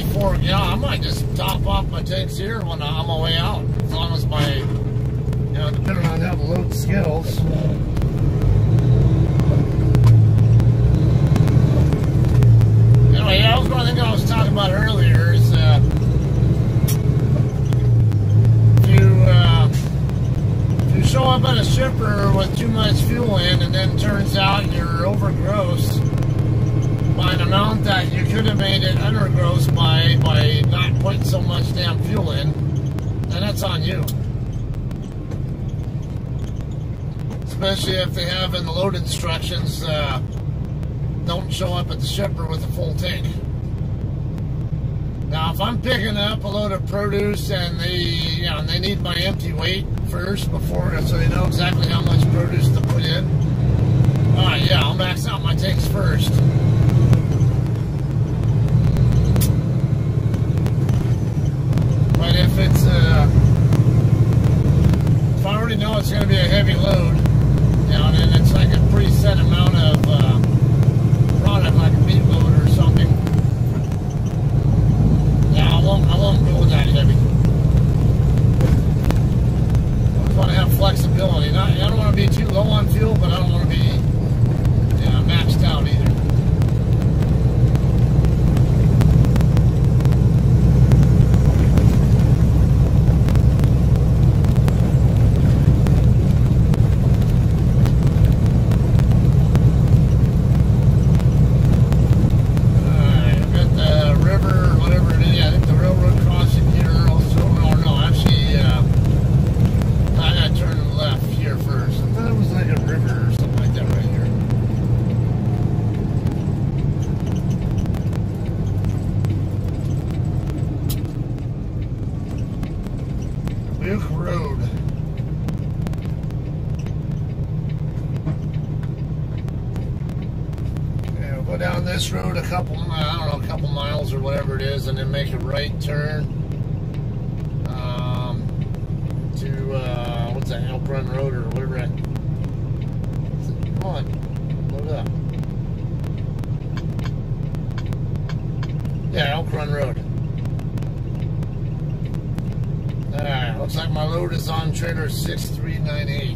before, yeah, I might just top off my tanks here when I'm on my way out, as long as my, you know, depending on how the load scales. Anyway, yeah, that was one thing I was talking about earlier is if you show up at a shipper with too much fuel in, and then turns out you're overgrossed by an amount that you could have made it undergrossed by not putting so much damn fuel in, then that's on you. Especially if they have in the load instructions, don't show up at the shipper with a full tank. Now, if I'm picking up a load of produce and they need my empty weight first before, so they know exactly how much produce to put in. All right, yeah, I'll max out my tanks first. But if it's if I already know it's going to be a heavy load, you know, and it's like a preset amount of product, like a meat load or something, yeah, I won't go that heavy. I just want to have flexibility. I don't want to be too low on fuel, but I don't want to be maxed out either. Down this road a couple miles or whatever it is, and then make a right turn to what's that, Elk Run Road or whatever that. Come on, load up. Yeah, Elk Run Road. Alright, looks like my load is on trailer 6398.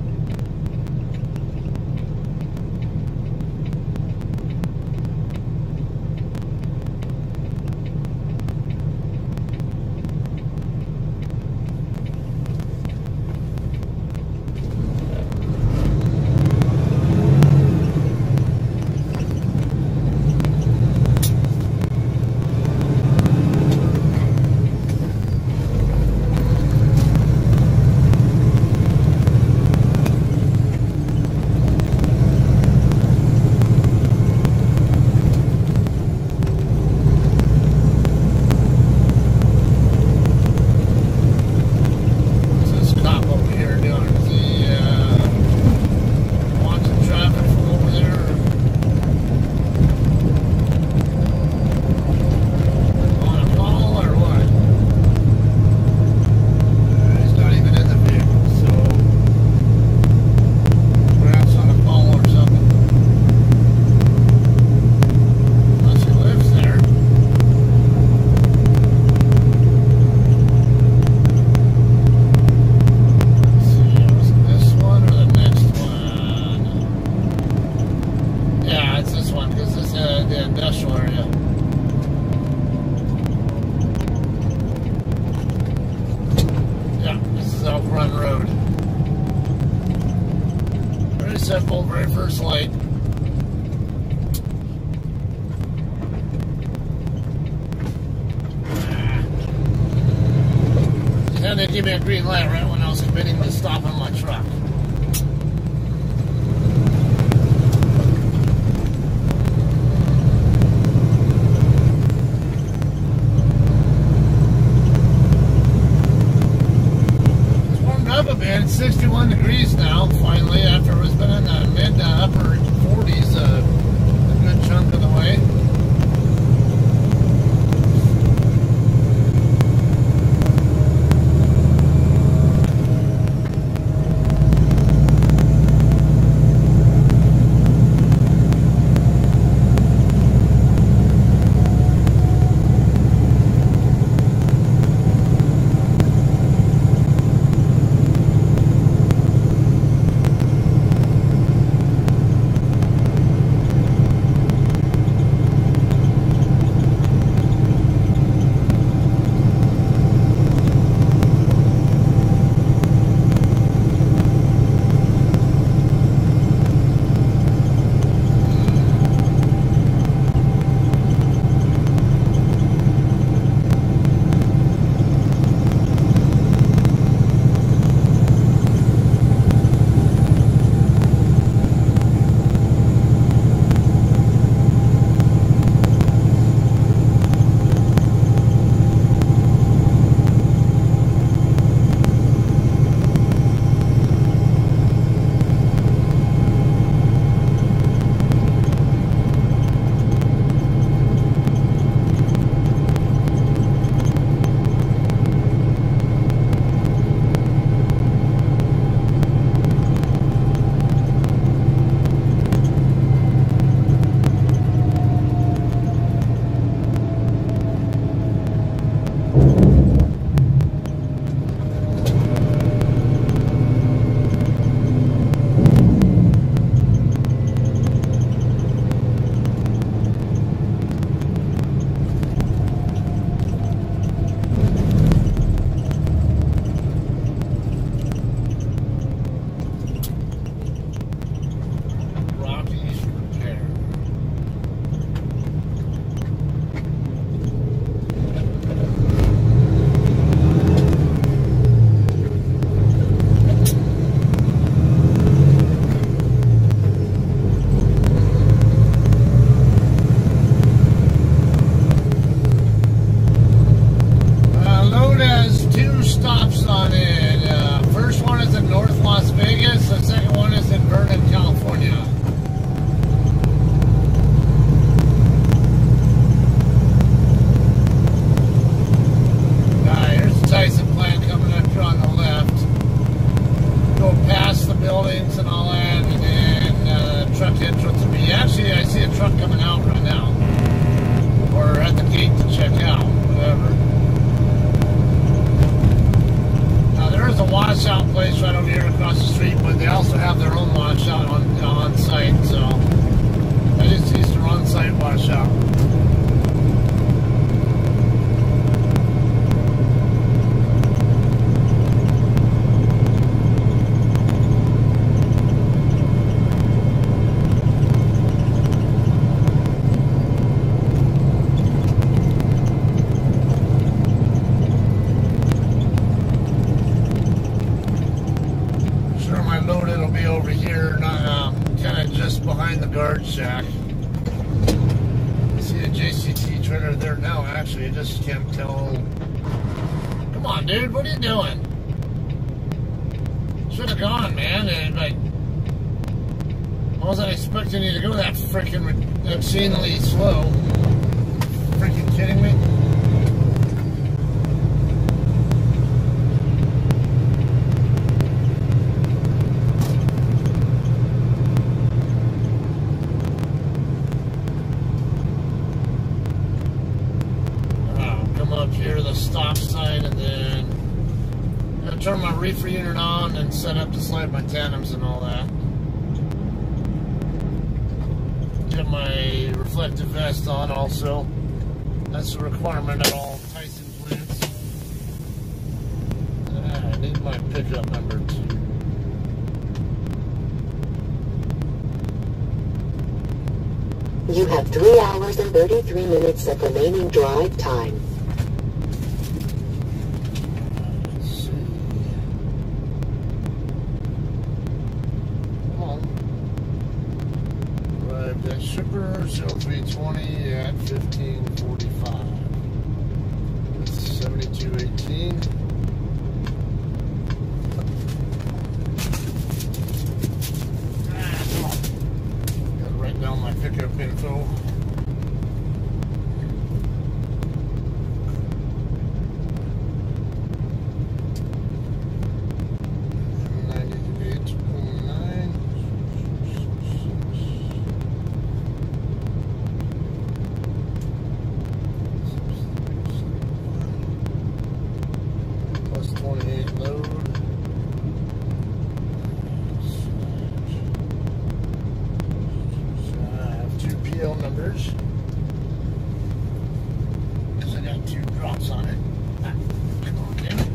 Simple, very first light. And they give me a green light right when I was committing to stopping my truck. It's warmed up a bit. It's 61 degrees now, finally, after it's been in the mid to upper 40s a good chunk of the way. Well, actually, I just can't tell. Come on, dude, what are you doing? Should have gone, man. And, like, I wasn't expecting you to go that freaking obscenely slow. Freaking kidding me? Here to the stop sign, and then I'm gonna turn my reefer unit on and set up to slide my tandems and all that. Get my reflective vest on also. That's a requirement at all Tyson plants. I need my pickup number too. You have 3 hours and 33 minutes of remaining drive time. Shipper, Shell 320 at 1545. That's 7218. Come on. Gotta write down my pickup info. Numbers, because I got 2 drops on it. Come on, damn it.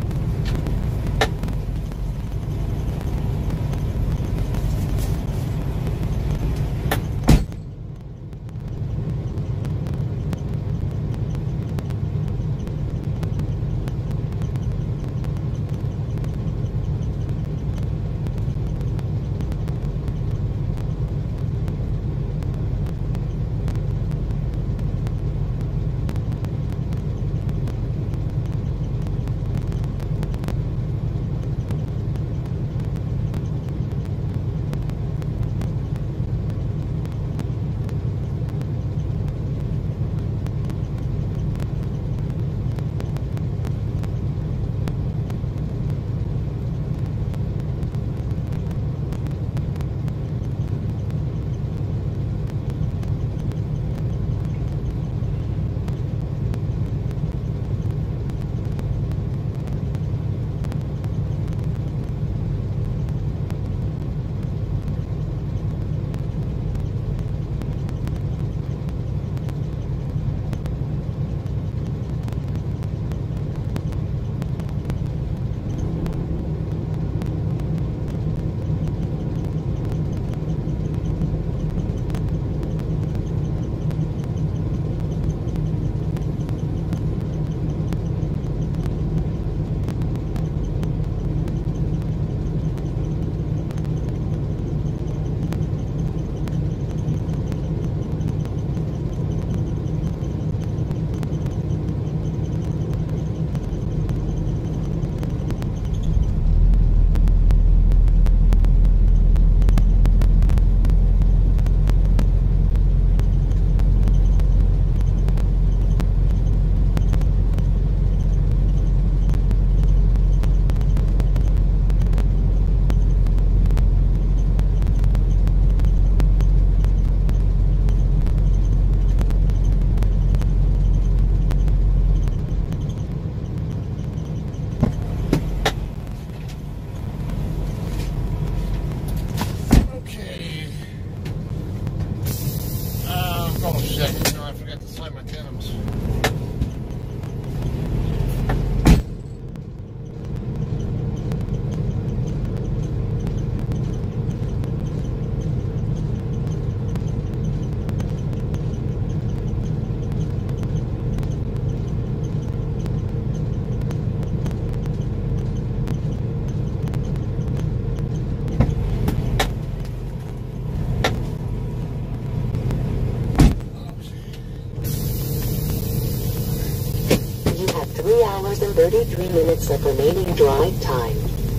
3 hours and 33 minutes of remaining drive time.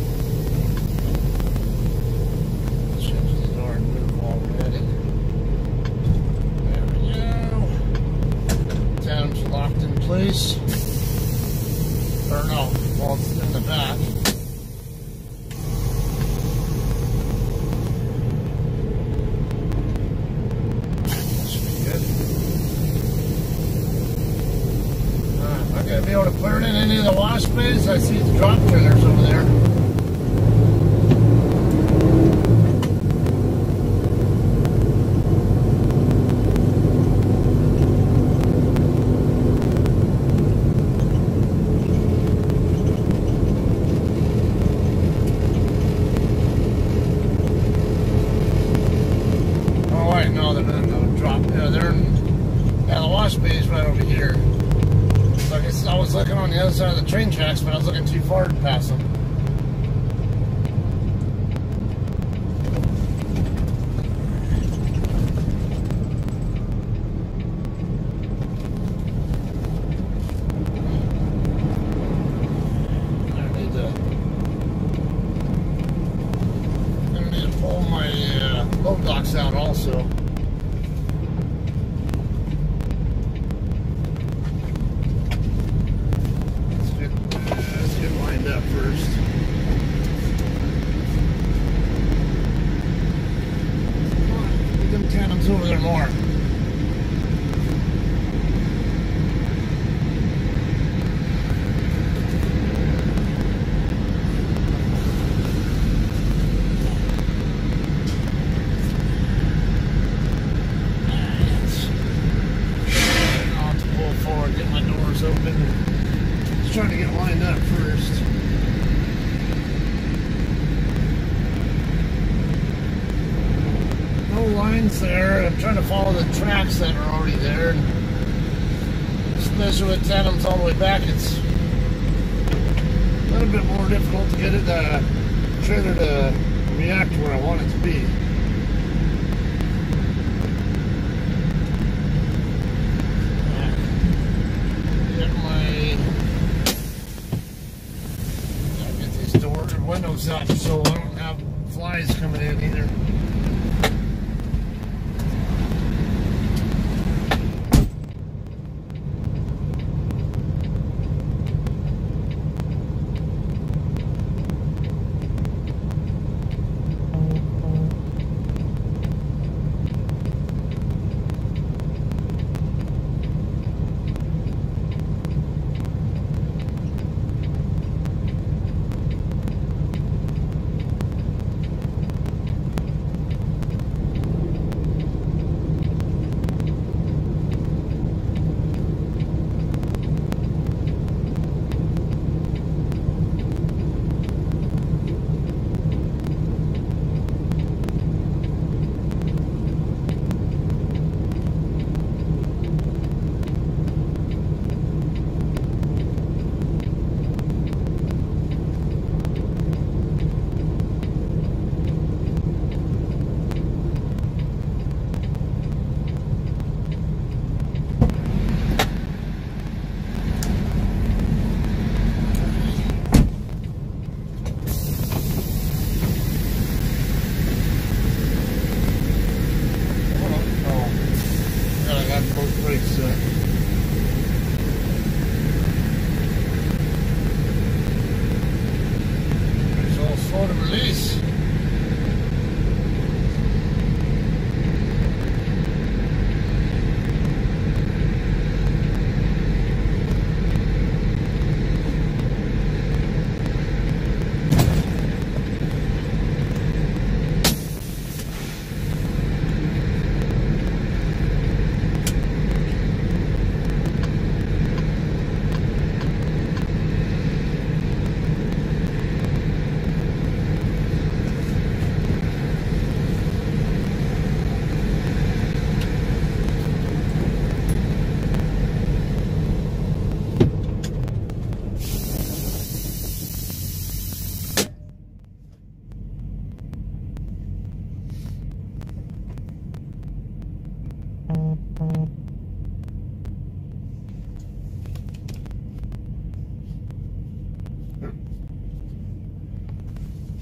Change the door and move already. There we go. Tandem's locked in place. Or no, well, it's in the back. Gonna be able to put it in any of the wash bays. I see the drop trailers over there. Oh wait, no, they're not. No drop. Yeah, they're in. Yeah, the wash bays right over here. I was looking on the other side of the train tracks, but I was looking too far to pass them. I need to pull my load docks out also. Up first. Come on, get them tandems over there more. I'll have to pull forward, get my doors open. Just trying to get lined up first. No lines there. I'm trying to follow the tracks that are already there, and especially with tandems all the way back, it's a little bit more difficult to get it trailer to react to where I want it to be. Get these doors and windows up so I don't have flies coming in either.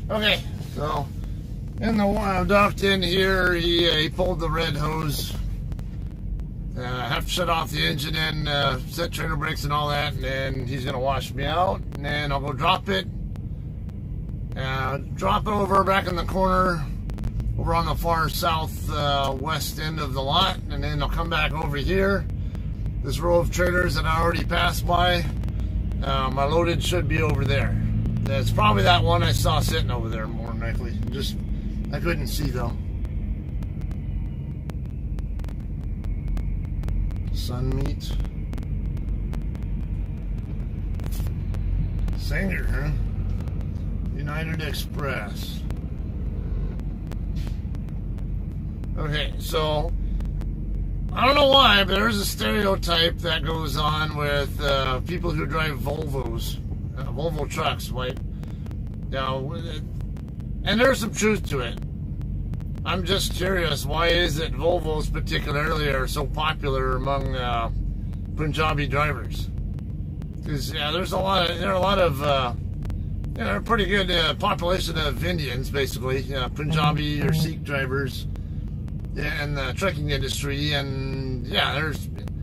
Okay, so in the docked in here, he pulled the red hose. I have to shut off the engine and set trailer brakes and all that, and then he's gonna wash me out, and then I'll go drop it over back in the corner over on the far south west end of the lot, and then I'll come back over here. This row of trailers that I already passed by, my loaded should be over there. It's probably that one I saw sitting over there, more than likely. Just, I couldn't see though. Sun meat. Sanger, huh? United Express. Okay, so I don't know why, but there's a stereotype that goes on with people who drive Volvos, Volvo trucks, like, you know, and there's some truth to it. I'm just curious, why is it Volvos particularly are so popular among Punjabi drivers? Because yeah, there are a lot of a pretty good population of Indians, basically, Punjabi or Sikh drivers in the trucking industry, and yeah, there's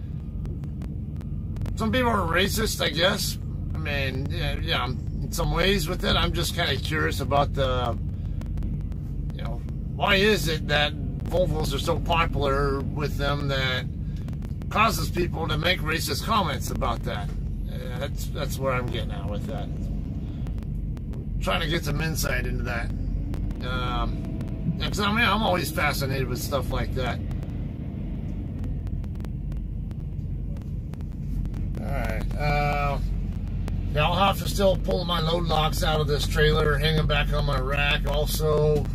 some people are racist, I guess. I mean, yeah, in some ways with it. I'm just kind of curious about the, why is it that Volvos are so popular with them that causes people to make racist comments about that? That's where I'm getting at with that. Trying to get some insight into that. Because I mean, I'm always fascinated with stuff like that. Alright, now I'll have to still pull my load locks out of this trailer, hang them back on my rack also.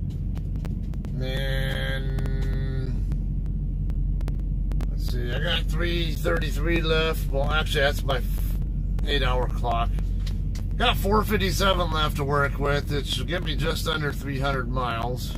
And let's see, I got 3:33 left. Well, actually, that's my 8-hour clock. Got 4:57 left to work with. It should get me just under 300 miles.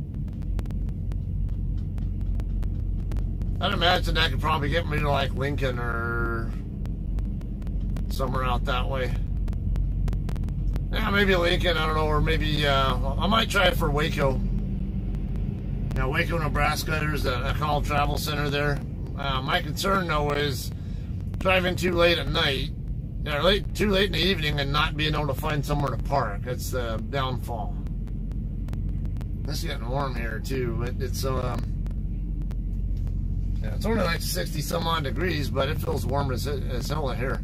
I'd imagine that could probably get me to like Lincoln or somewhere out that way. Yeah, maybe Lincoln, I don't know, or maybe I might try it for Waco. Now, Waco, Nebraska, there's a call travel center there. My concern, though, is driving too late at night, too late in the evening, and not being able to find somewhere to park. That's the downfall. It's getting warm here, too. It's it's only like 60 some odd degrees, but it feels warm as hell here.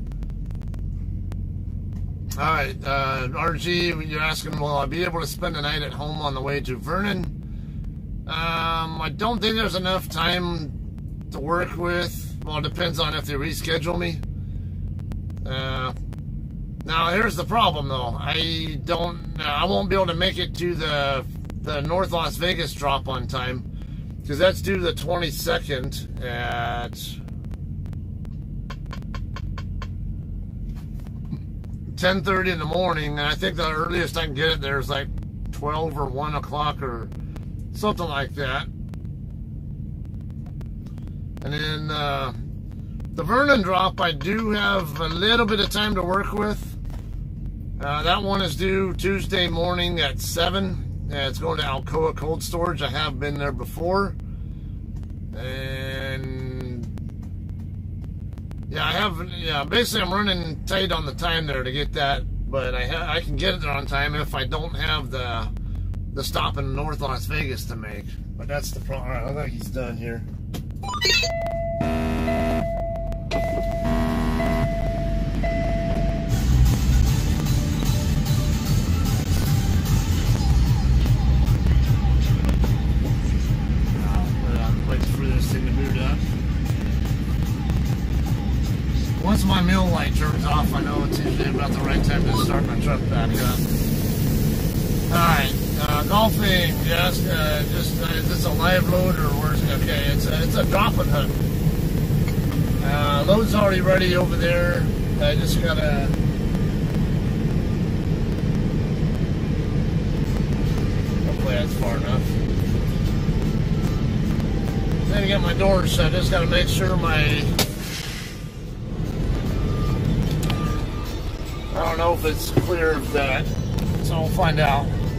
All right, RG, you're asking, will I be able to spend the night at home on the way to Vernon? I don't think there's enough time to work with. Well, it depends on if they reschedule me. Now, here's the problem, though. I won't be able to make it to the North Las Vegas drop on time, because that's due the 22nd at 10:30 in the morning, and I think the earliest I can get it there is like 12 or 1 o'clock or something like that. And then the Vernon drop, I do have a little bit of time to work with. That one is due Tuesday morning at 7. It's going to Alcoa Cold Storage. I have been there before. And yeah, basically I'm running tight on the time there to get that, but I can get it there on time if I don't have the stop in North Las Vegas to make. But that's the problem. All right, I think he's done here. Wait for this thing to boot up. Once my mill light turns off, I know it's usually about the right time to start my truck back up. Alright, golfing, yes, is this a live load or where's it? Okay, it's a drop and hook. Load's already ready over there. I just gotta... Hopefully that's far enough. Then to get my door shut, I just gotta make sure my... I don't know if it's clear of that, so we'll find out.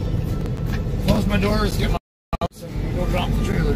my doors, get my house, and go drop the trailer.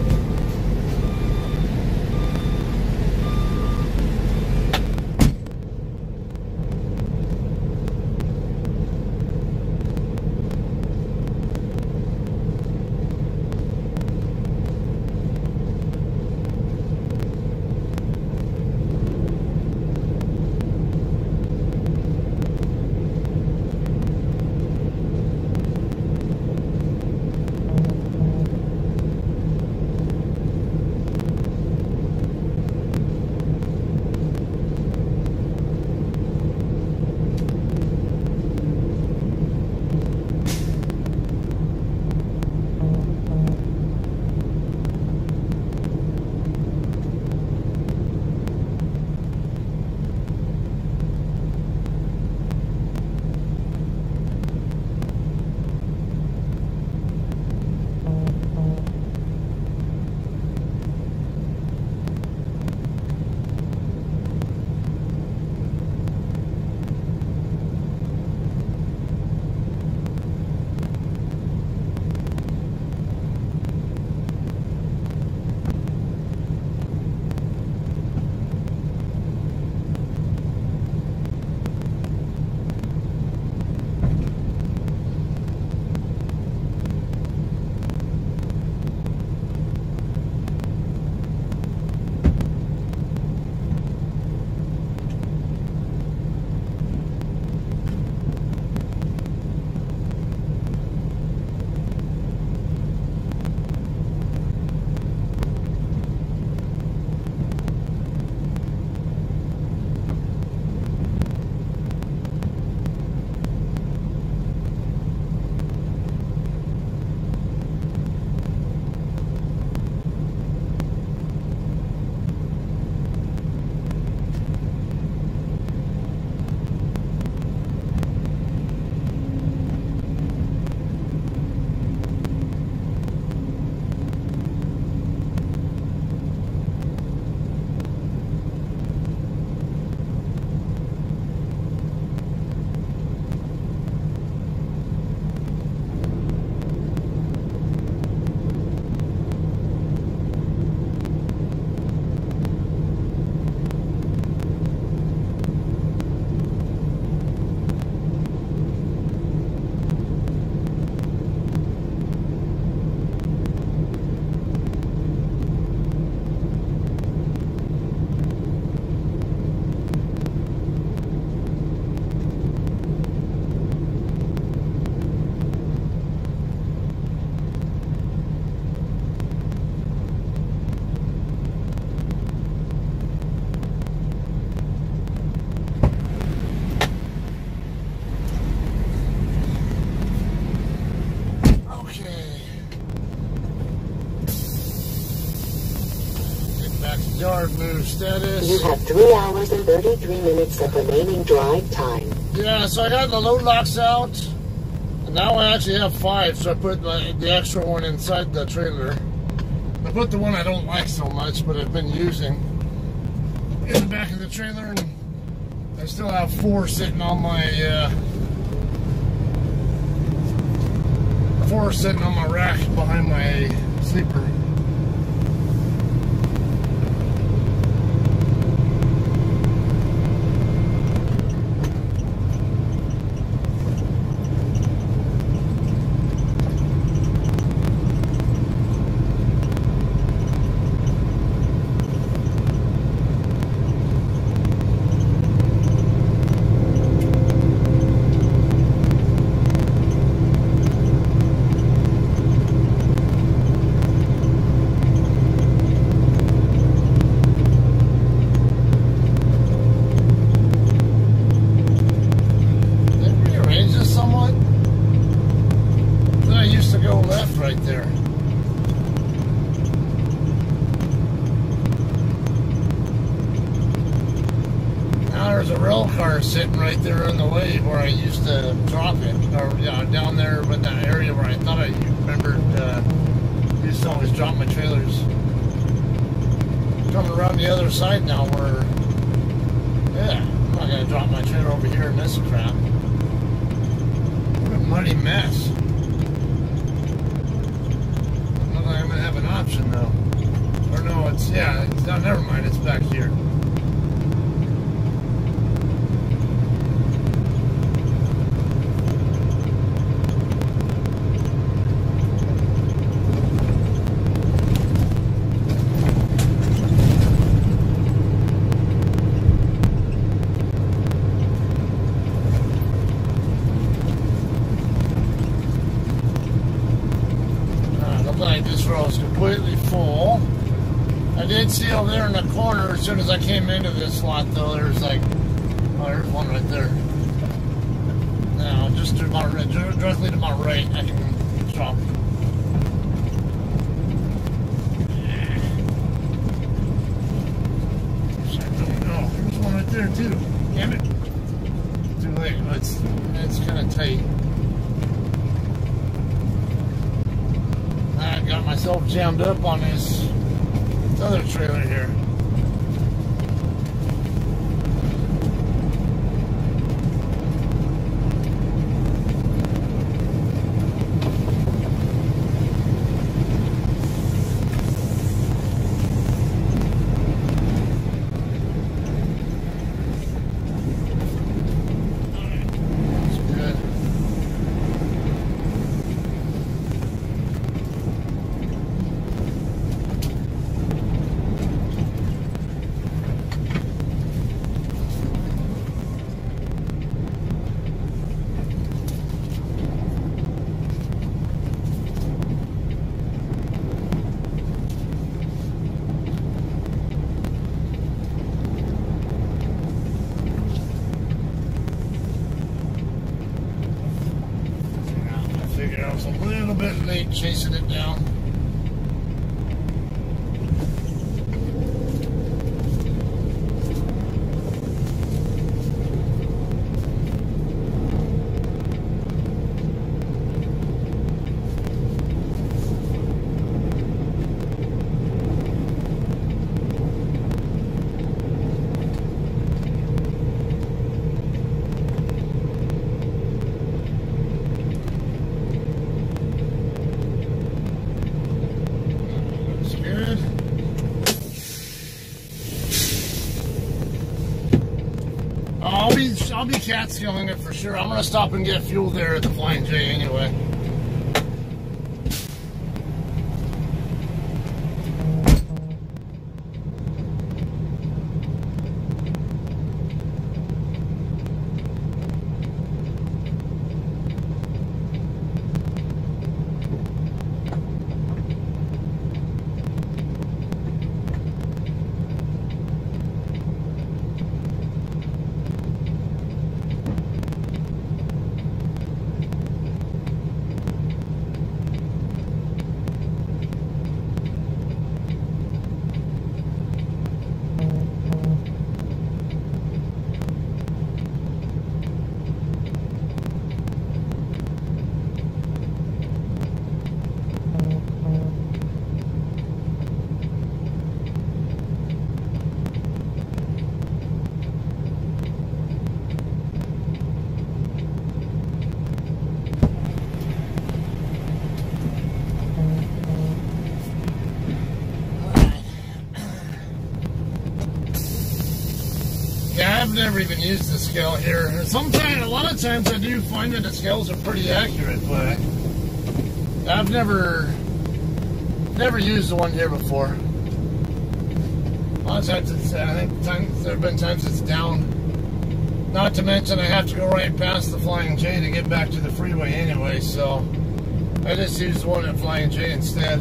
Yard move status. You have 3 hours and 33 minutes of remaining drive time. Yeah, so I got the load locks out. And now I actually have 5, so I put the extra one inside the trailer. I put the one I don't like so much, but I've been using in the back of the trailer, and I still have 4 sitting on my 4 sitting on my rack behind my sleeper. Right there. Now there's a rail car sitting right there in the way where I used to drop it, or yeah, down there in that area where I thought I remembered used to always drop my trailers. Coming around the other side now where, yeah, I'm not gonna drop my trailer over here in this crap. What a muddy mess. look like I'm gonna have an option though. Or no, it's no, never mind, it's back here. Completely full. I did see over there in the corner as soon as I came into this lot though, there's like, oh, there's one right there. Now, just to my right, directly to my right, I can drop. No, there's one right there too. Damn it. Too late. It's kind of tight. I got myself jammed up on this other trailer here. I was a little bit late chasing it down. I'll be catskilling it for sure. I'm gonna stop and get fuel there at the Flying J anyway. I've never even used the scale here. A lot of times I do find that the scales are pretty accurate, but I've never used the one here before. A lot of times there have been times it's down. Not to mention I have to go right past the Flying J to get back to the freeway anyway, so I just use the one at Flying J instead.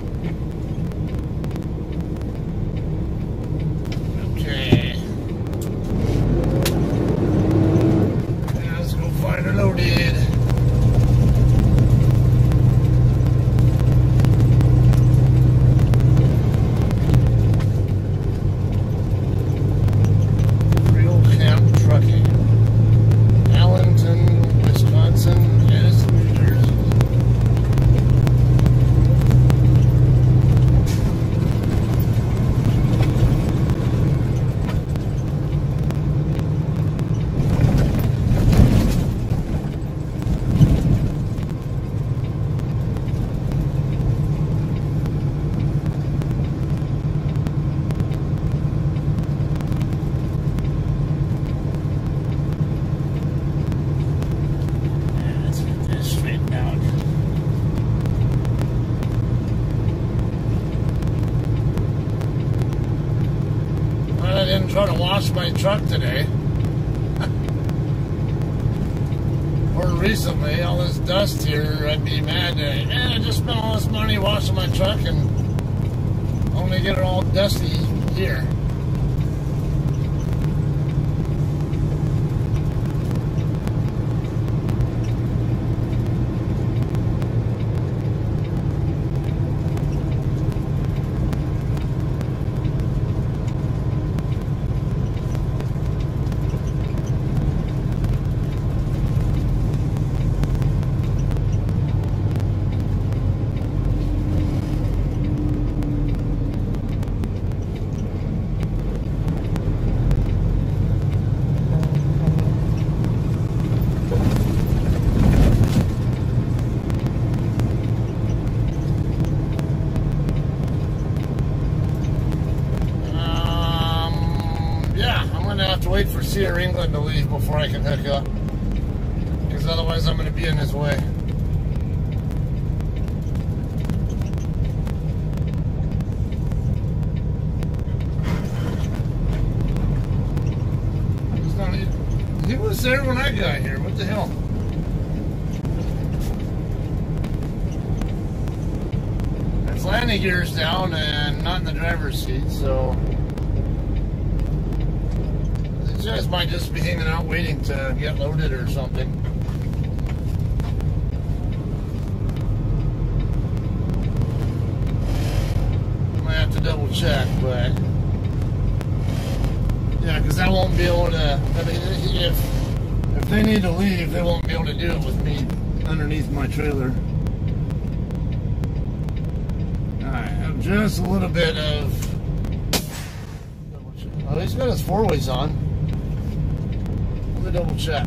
Loaded. Real Camp Trucking, Allenton, Wisconsin, Madison, New Jersey. truck today. Or recently, all this dust here, I'd be mad that, man, I just spent all this money washing my truck and only get it all dusty here. Wait for Sierra England to leave before I can hook up, because otherwise I'm going to be in his way. He was there when I got here. What the hell? His landing gear's down and not in the driver's seat, so these guys might just be hanging out waiting to get loaded or something. Might have to double check, but yeah, because I won't be able to. I mean, if they need to leave, they won't be able to do it with me underneath my trailer. All right, have just a little bit of. Oh, he's got his four-ways on. Let me double check.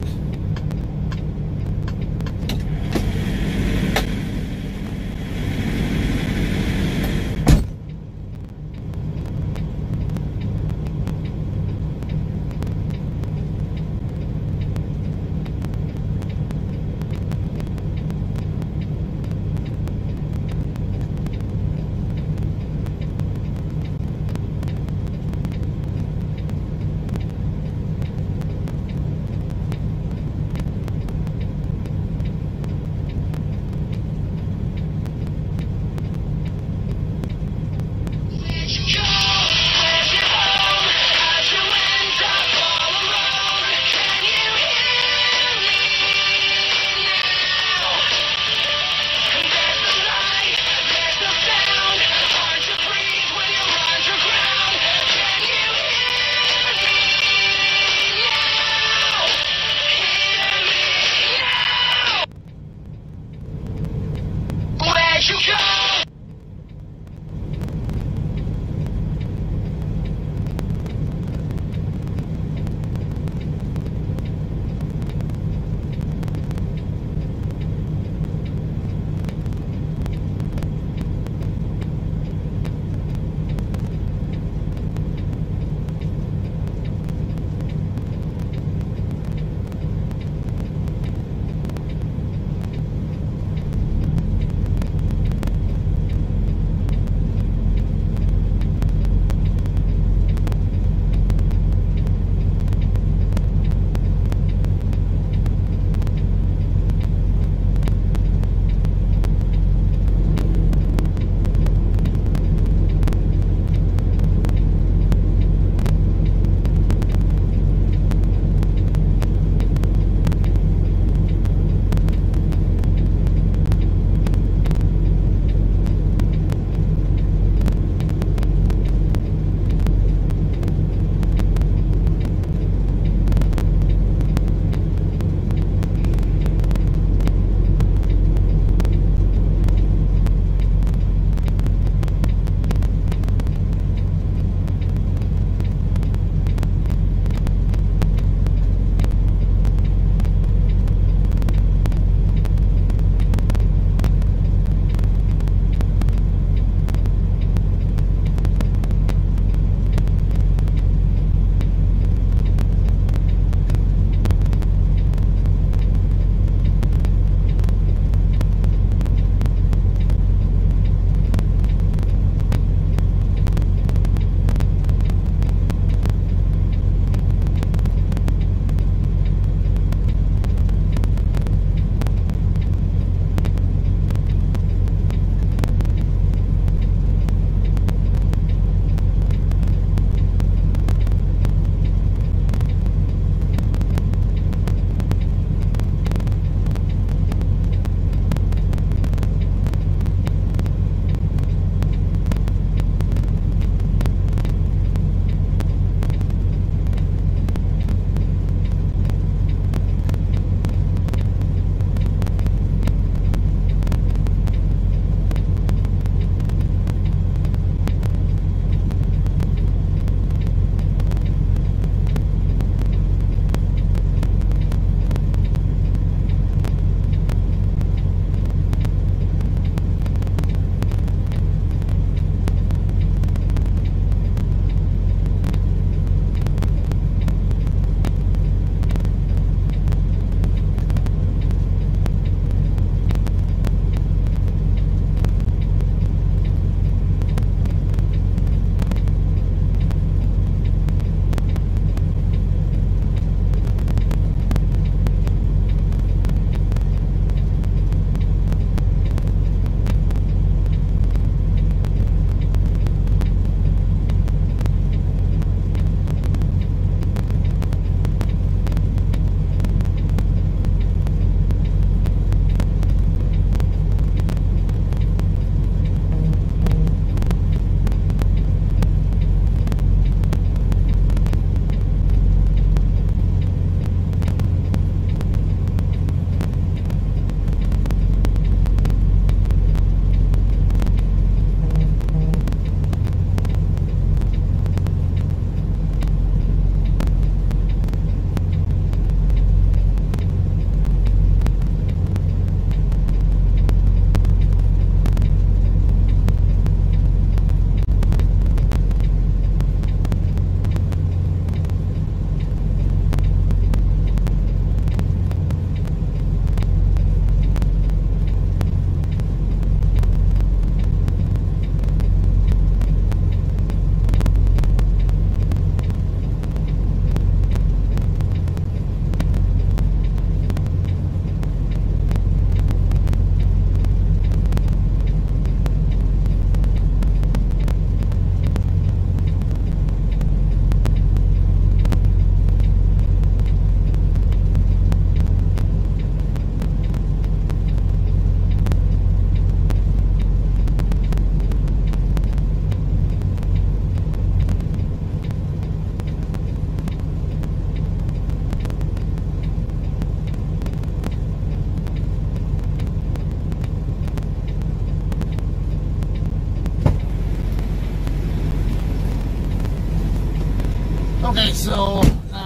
Okay, so,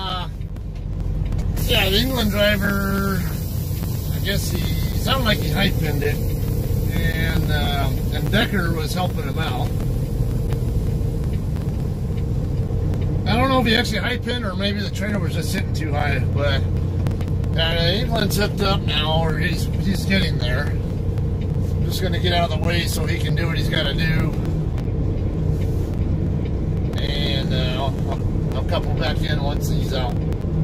yeah, the England driver, I guess he sounded like he high-pinned it, and Decker was helping him out. I don't know if he actually high-pinned or maybe the trailer was just sitting too high, but England's hooked up now, or he's getting there. I'm just going to get out of the way so he can do what he's got to do. And I'll couple back in once he's out.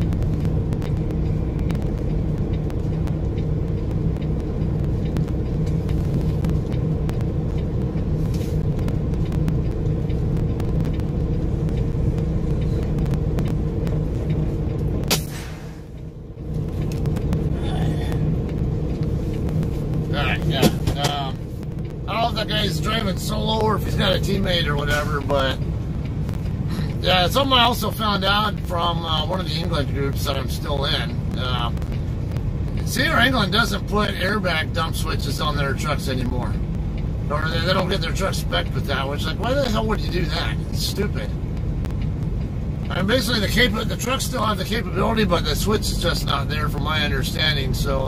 He's driving solo or if he's got a teammate or whatever, but yeah, something I also found out from one of the England groups that I'm still in. Cedar England doesn't put airbag dump switches on their trucks anymore, or they don't get their trucks spec'd with that, which, like, why the hell would you do that? It's stupid. I mean, basically the trucks still have the capability, but the switch is just not there from my understanding, so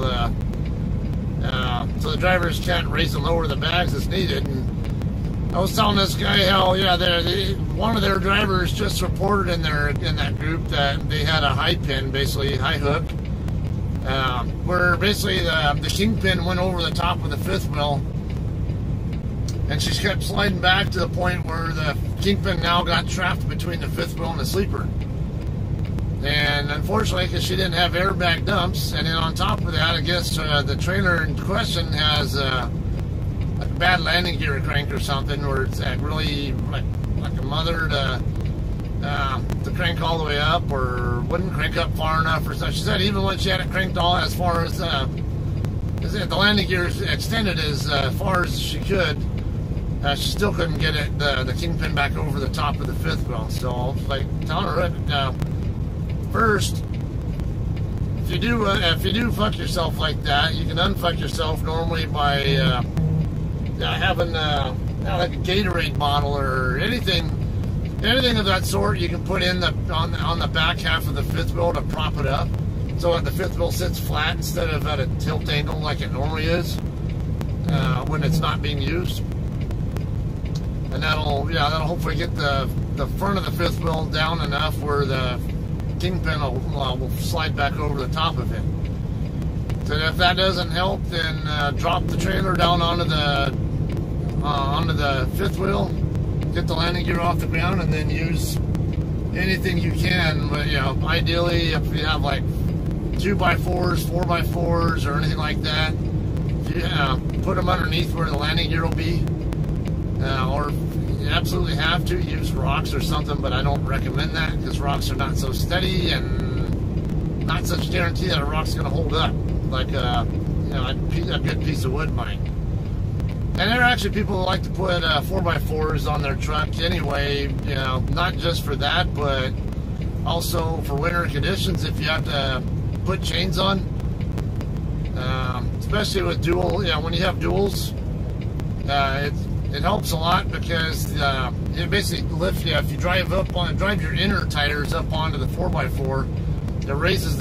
the drivers can't raise and lower the bags as needed. And I was telling this guy how, yeah, one of their drivers just reported in that group that they had a high pin, basically high hook, where basically the kingpin went over the top of the fifth wheel, and she kept sliding back to the point where the kingpin now got trapped between the fifth wheel and the sleeper. And unfortunately, because she didn't have airbag dumps, and then on top of that, I guess the trailer in question has a bad landing gear crank or something, where it's really like a mother to crank all the way up, or wouldn't crank up far enough or such. She said even when she had it cranked all as far as the landing gear extended as far as she could, she still couldn't get it the kingpin back over the top of the fifth wheel. So I was like telling her, first, if you do fuck yourself like that, you can unfuck yourself normally by having like a Gatorade bottle or anything of that sort. You can put in on the back half of the fifth wheel to prop it up, so that the fifth wheel sits flat instead of at a tilt angle like it normally is when it's not being used. And that'll hopefully get the front of the fifth wheel down enough where the kingpin will slide back over the top of it. So if that doesn't help, then drop the trailer down onto the fifth wheel, get the landing gear off the ground, and then use anything you can. But ideally, if you have like 2x4s, 4x4s, or anything like that, put them underneath where the landing gear will be. Or you absolutely have to use rocks or something, but I don't recommend that because rocks are not so steady and not such guarantee that a rock's going to hold up like a good piece of wood might. And there are actually people who like to put 4x4s on their truck anyway, not just for that, but also for winter conditions if you have to put chains on, especially with dual, when you have duals, it helps a lot because it basically lifts you. If you drive your inner tires up onto the 4x4, it raises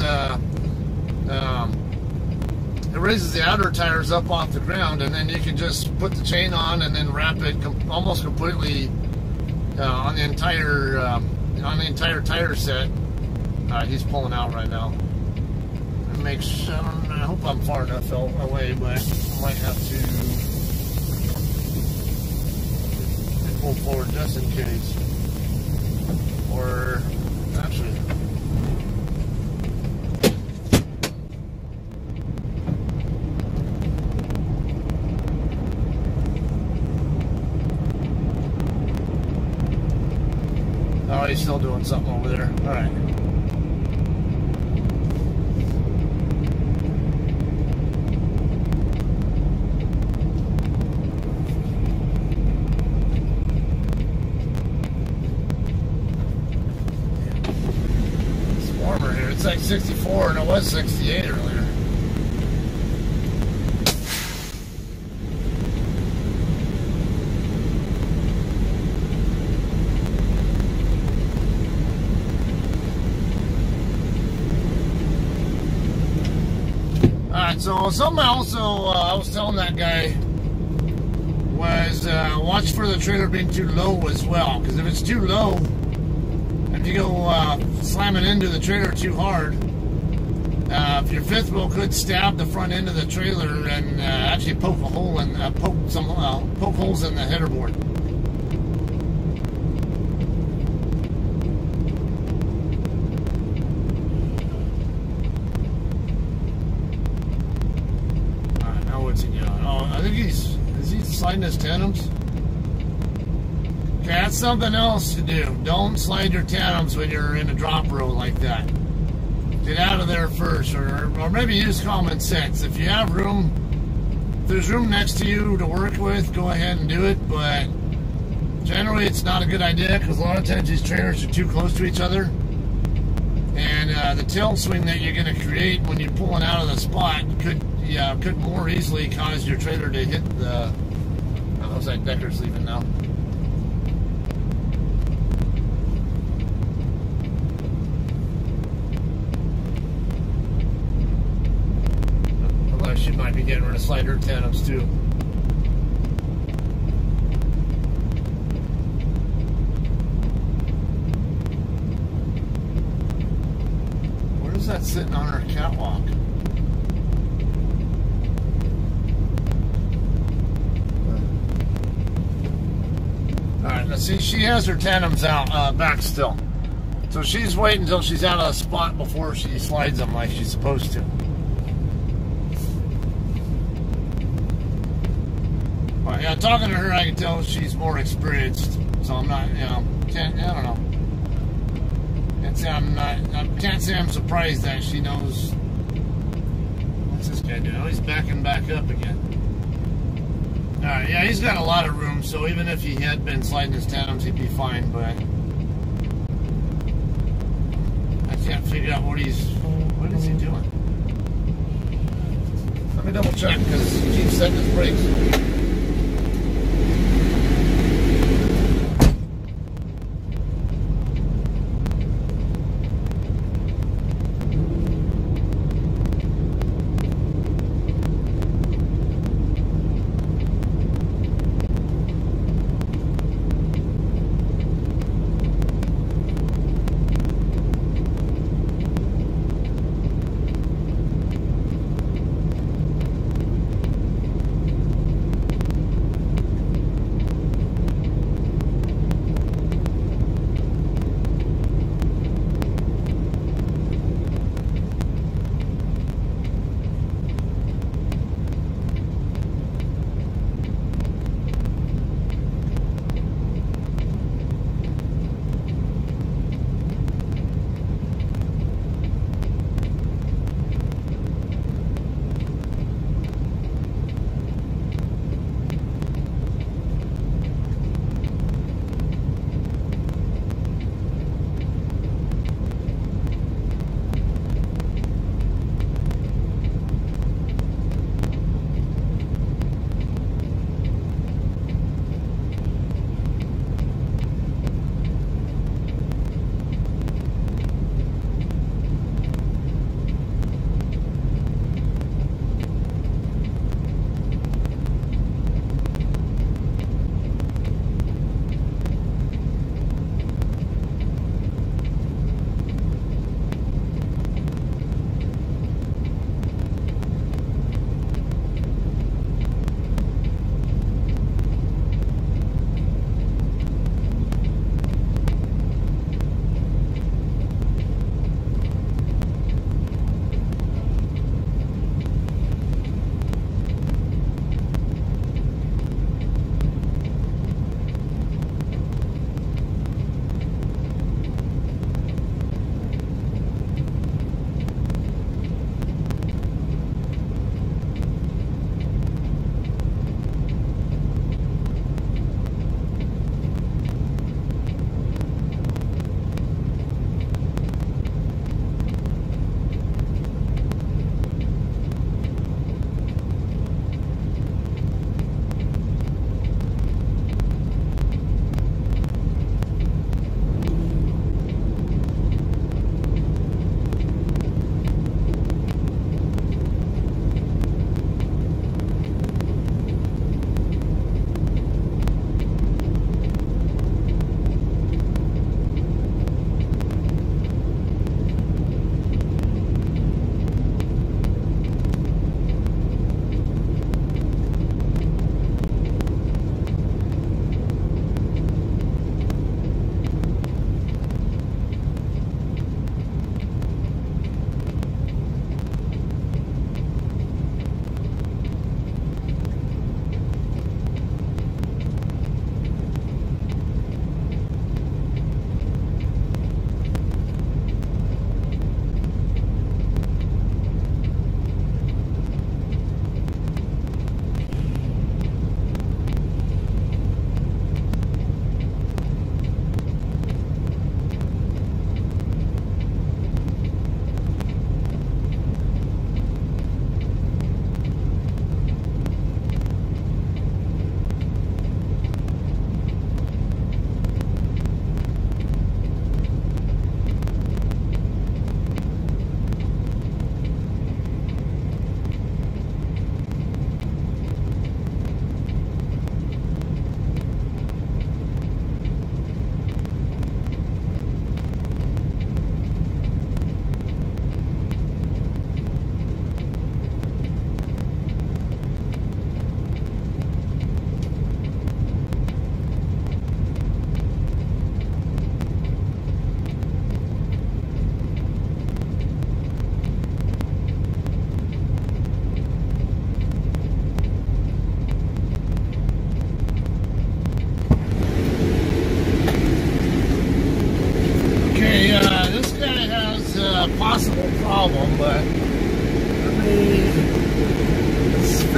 the outer tires up off the ground, and then you can just put the chain on and then wrap it almost completely on the entire tire set. He's pulling out right now. I hope I'm far enough away, but I might have to pull forward just in case. Or actually, oh, he's still doing something over there. All right. It's like 64 and it was 68 earlier. Alright, so something also I was telling that guy was watch for the trailer being too low as well, because if it's too low, if you go slamming into the trailer too hard, your fifth wheel could stab the front end of the trailer and actually poke a hole in poke holes in the header board. Alright, now what's he doing? Oh, I think is he sliding his tandems? Okay, that's something else to do. Don't slide your tandems when you're in a drop road like that. Get out of there first, or maybe use common sense. If you have room, if there's room next to you to work with, go ahead and do it, but generally it's not a good idea because a lot of times these trailers are too close to each other, and the tilt swing that you're going to create when you're pulling out of the spot could more easily cause your trailer to hit the... Oh, looks like Decker's leaving now. She might be getting rid of slide her tandems too. Where is that sitting on her catwalk? Alright, let's see. She has her tandems out back still. So she's waiting until she's out of the spot before she slides them like she's supposed to. Yeah, talking to her, I can tell she's more experienced. So I'm not, I don't know. I can't say I'm surprised that she knows. What's this guy doing? Oh, he's backing back up again. Alright, yeah, he's got a lot of room, so even if he had been sliding his tandems, he'd be fine, but I can't figure out what is he doing? Let me double check, because he keeps setting his brakes.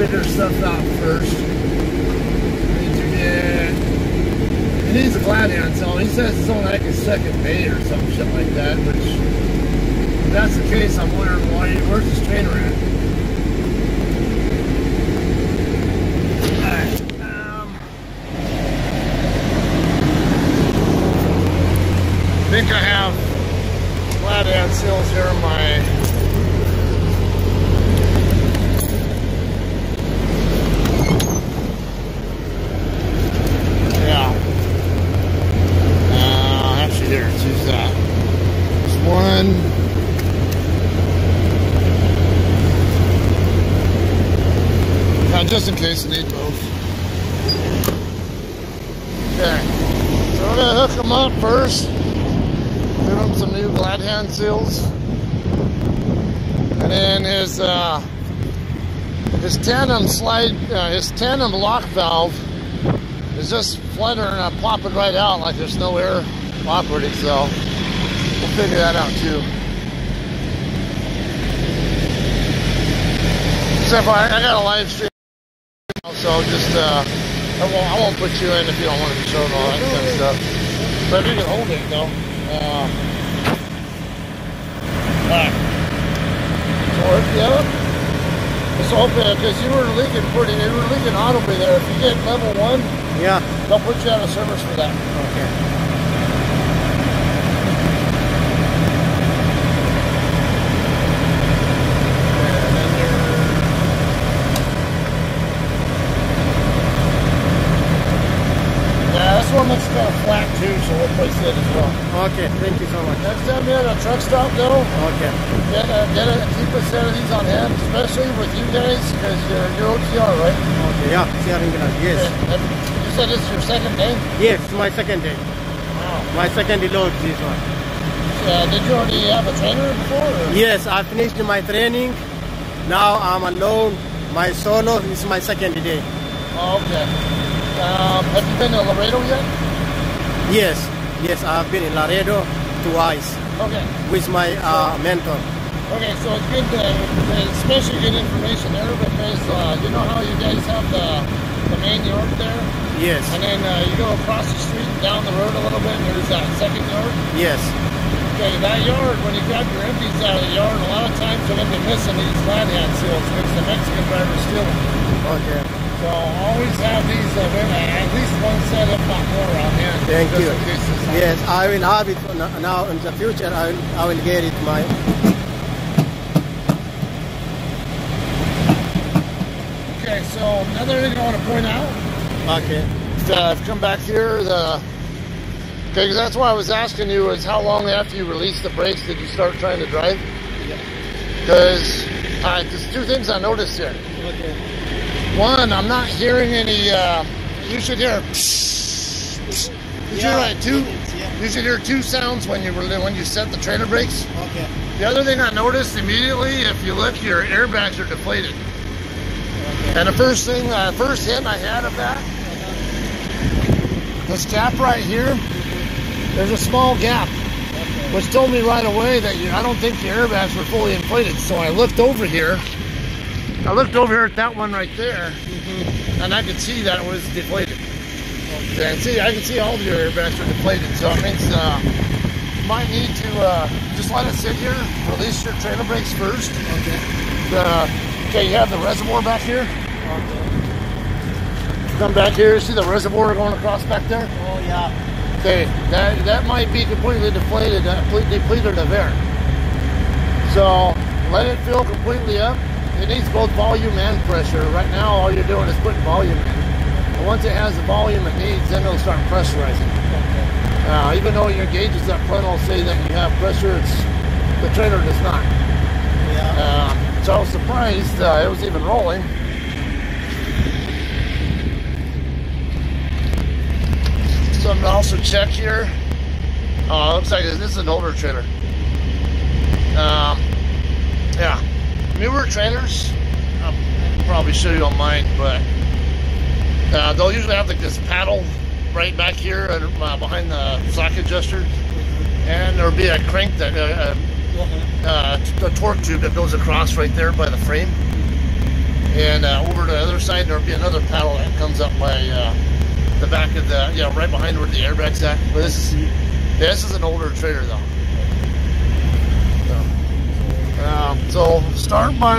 carburetor stuff out first. He needs a glad hand cell. He says it's only like his second day or some shit like that, which, if that's the case, I'm wondering where's his trainer at? Alright, I think I have glad hand seals here in my here, let's use that. There's one. Now, just in case I need both. Okay. So we're going to hook them up first. Give him some new glad hand seals. And then his tandem lock valve is just fluttering and popping right out like there's no air operating, so we'll figure that out too. Except I got a live stream, so just I won't put you in if you don't want to be shown all that kind of stuff. But if you can hold it though. Alright. So yeah. Just hoping, because you were leaking audibly there. If you get level 1, yeah, they'll put you out of service for that. Okay. This one looks kind of flat too, so we'll place it as well. Okay, thank you so much. Next time you're at a truck stop though, okay, keep a set of these on hand, especially with you guys, because you're OTR, right? Okay, yeah, yes. Okay. You said this is your second day? Yes, my second day. Wow. My second load, this one. Did you already have a trainer before? Or? Yes, I finished my training. Now I'm alone. My solo is my second day. Oh, okay. Have you been to Laredo yet? Yes, I've been in Laredo twice. Okay. With my mentor. Okay, so it's good, especially good information there, because you know how you guys have the main yard there? Yes. And then you go across the street and down the road a little bit, and there's that second yard? Yes. Okay, that yard, when you grab your empties out of the yard, a lot of times you're going to be missing these glad hand seals, which the Mexican drivers steal them. Okay. So always have these, at least one set, if not more, on hand. Thank you. Yes, I will have it now in the future. I will get it. Okay, so another thing I want to point out. Okay. I've come back here. Okay, because that's why I was asking you is how long after you release the brakes did you start trying to drive? Because there's two things I noticed here. Okay. One, I'm not hearing any. You should hear. You should hear two sounds when you set the trailer brakes. Okay. The other thing I noticed immediately, if you look, your airbags are deflated. Okay. And the first hit I had of that, this gap right here, there's a small gap, which told me right away that I don't think the airbags were fully inflated. So I looked over here. I looked over here at that one right there, and I could see that it was deflated. Okay. And see, I can see all of your airbags are deflated. So it means you might need to just let it sit here. Release your trailer brakes first. Okay. Okay, you have the reservoir back here. Okay. Come back here. See the reservoir going across back there? Oh yeah. Okay, that might be completely deflated, depleted of air. So let it fill completely up. It needs both volume and pressure. Right now, all you're doing is putting volume in. And once it has the volume it needs, then it'll start pressurizing. Okay. Even though your gauges up front will say that you have pressure, the trailer does not. Yeah. So I was surprised it was even rolling. Something to also check here. Looks like this is an older trailer. Yeah. Newer trailers, I'll probably show you on mine, but they'll usually have like this paddle right back here behind the socket adjuster, and there'll be a crank that a torque tube that goes across right there by the frame. And over to the other side, there'll be another paddle that comes up by the back of the, right behind where the airbag's at. But this is an older trailer though. So start by,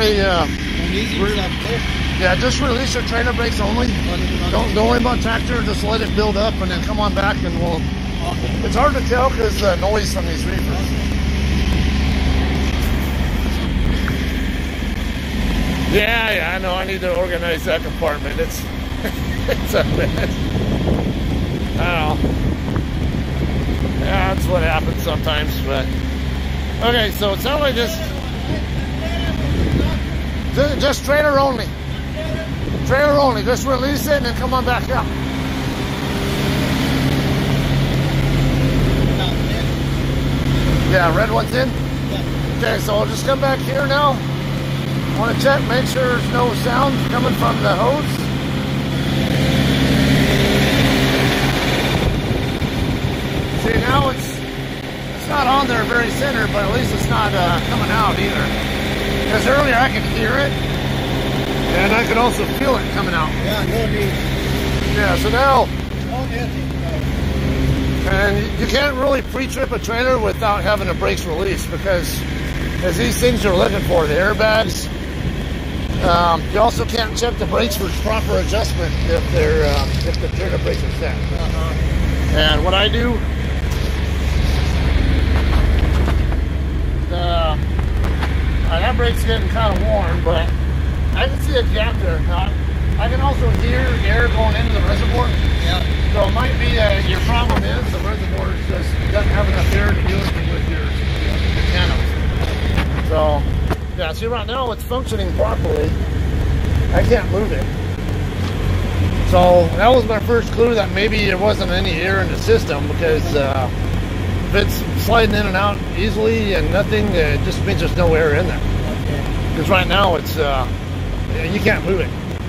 just release your trailer brakes only. Don't worry about tractor, just let it build up and then come on back and we'll, it's hard to tell because the noise from these reefers. Yeah, I know. I need to organize that compartment. It's it's a mess. I don't know. Yeah, that's what happens sometimes. But okay, so it sounds like just trailer only. Trailer only. Just release it and then come on back up. Yeah, red one's in. Okay, so I'll just come back here now. I want to check, make sure there's no sound coming from the hose. See, now it's not on there very center, but at least it's not coming out either. Because earlier I could hear it, and I could also feel it coming out. Yeah, no need. Yeah, so now, and you can't really pre-trip a trailer without having the brakes released, because as these things are looking for, the airbags, you also can't check the brakes for proper adjustment if the trailer brakes are set. And what I do, that brake's getting kind of warm, but I can see a gap there. Now, I can also hear air going into the reservoir. Yeah. So it might be your problem is the reservoir just doesn't have enough air to do anything with your antennas. So. Yeah, see right now it's functioning properly. I can't move it. So that was my first clue that maybe there wasn't any air in the system, because if it's sliding in and out easily and nothing, it just means there's no air in there. Because right now it's, you can't move it.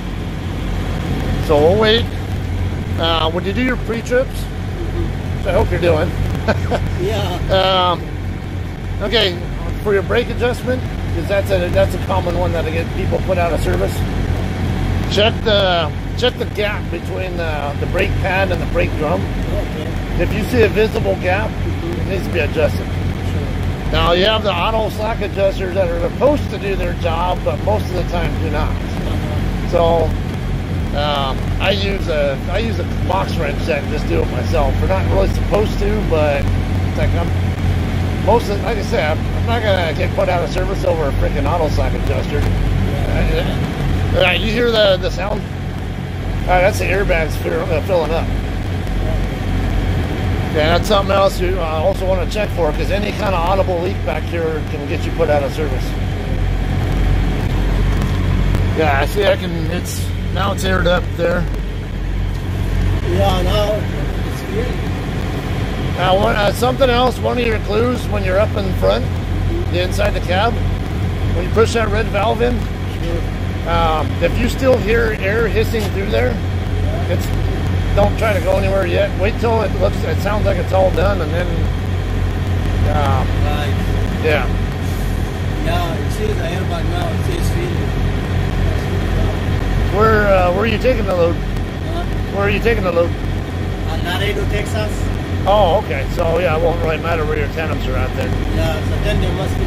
So we'll wait. When you do your pre-trips, which I hope you're doing. Yeah. Okay, for your brake adjustment, because that's a common one that I get people put out of service. Check the gap between the brake pad and the brake drum. Okay. If you see a visible gap, it needs to be adjusted. Sure. Now you have the auto slack adjusters that are supposed to do their job, but most of the time do not. So I use a box wrench that can just do it myself. We're not really supposed to, but it's like like I said, I'm not gonna get put out of service over a freaking auto slack adjuster. You hear the sound? That's the airbags filling up. Yeah, that's something else you also want to check for, because any kind of audible leak back here can get you put out of service. Yeah, I see. Now it's aired up there. Yeah, now it's great. Now, something else, one of your clues when you're up in front, inside the cab, when you push that red valve in, if you still hear air hissing through there, don't try to go anywhere yet. Wait till it sounds like it's all done, and then, Right. yeah. Yeah, it says the airbag now, it says failure. Where are you taking the load? Where are you taking the load? Laredo, Texas. Oh, okay. So yeah, it won't really matter where your tandems are out there. Yeah, so then they must be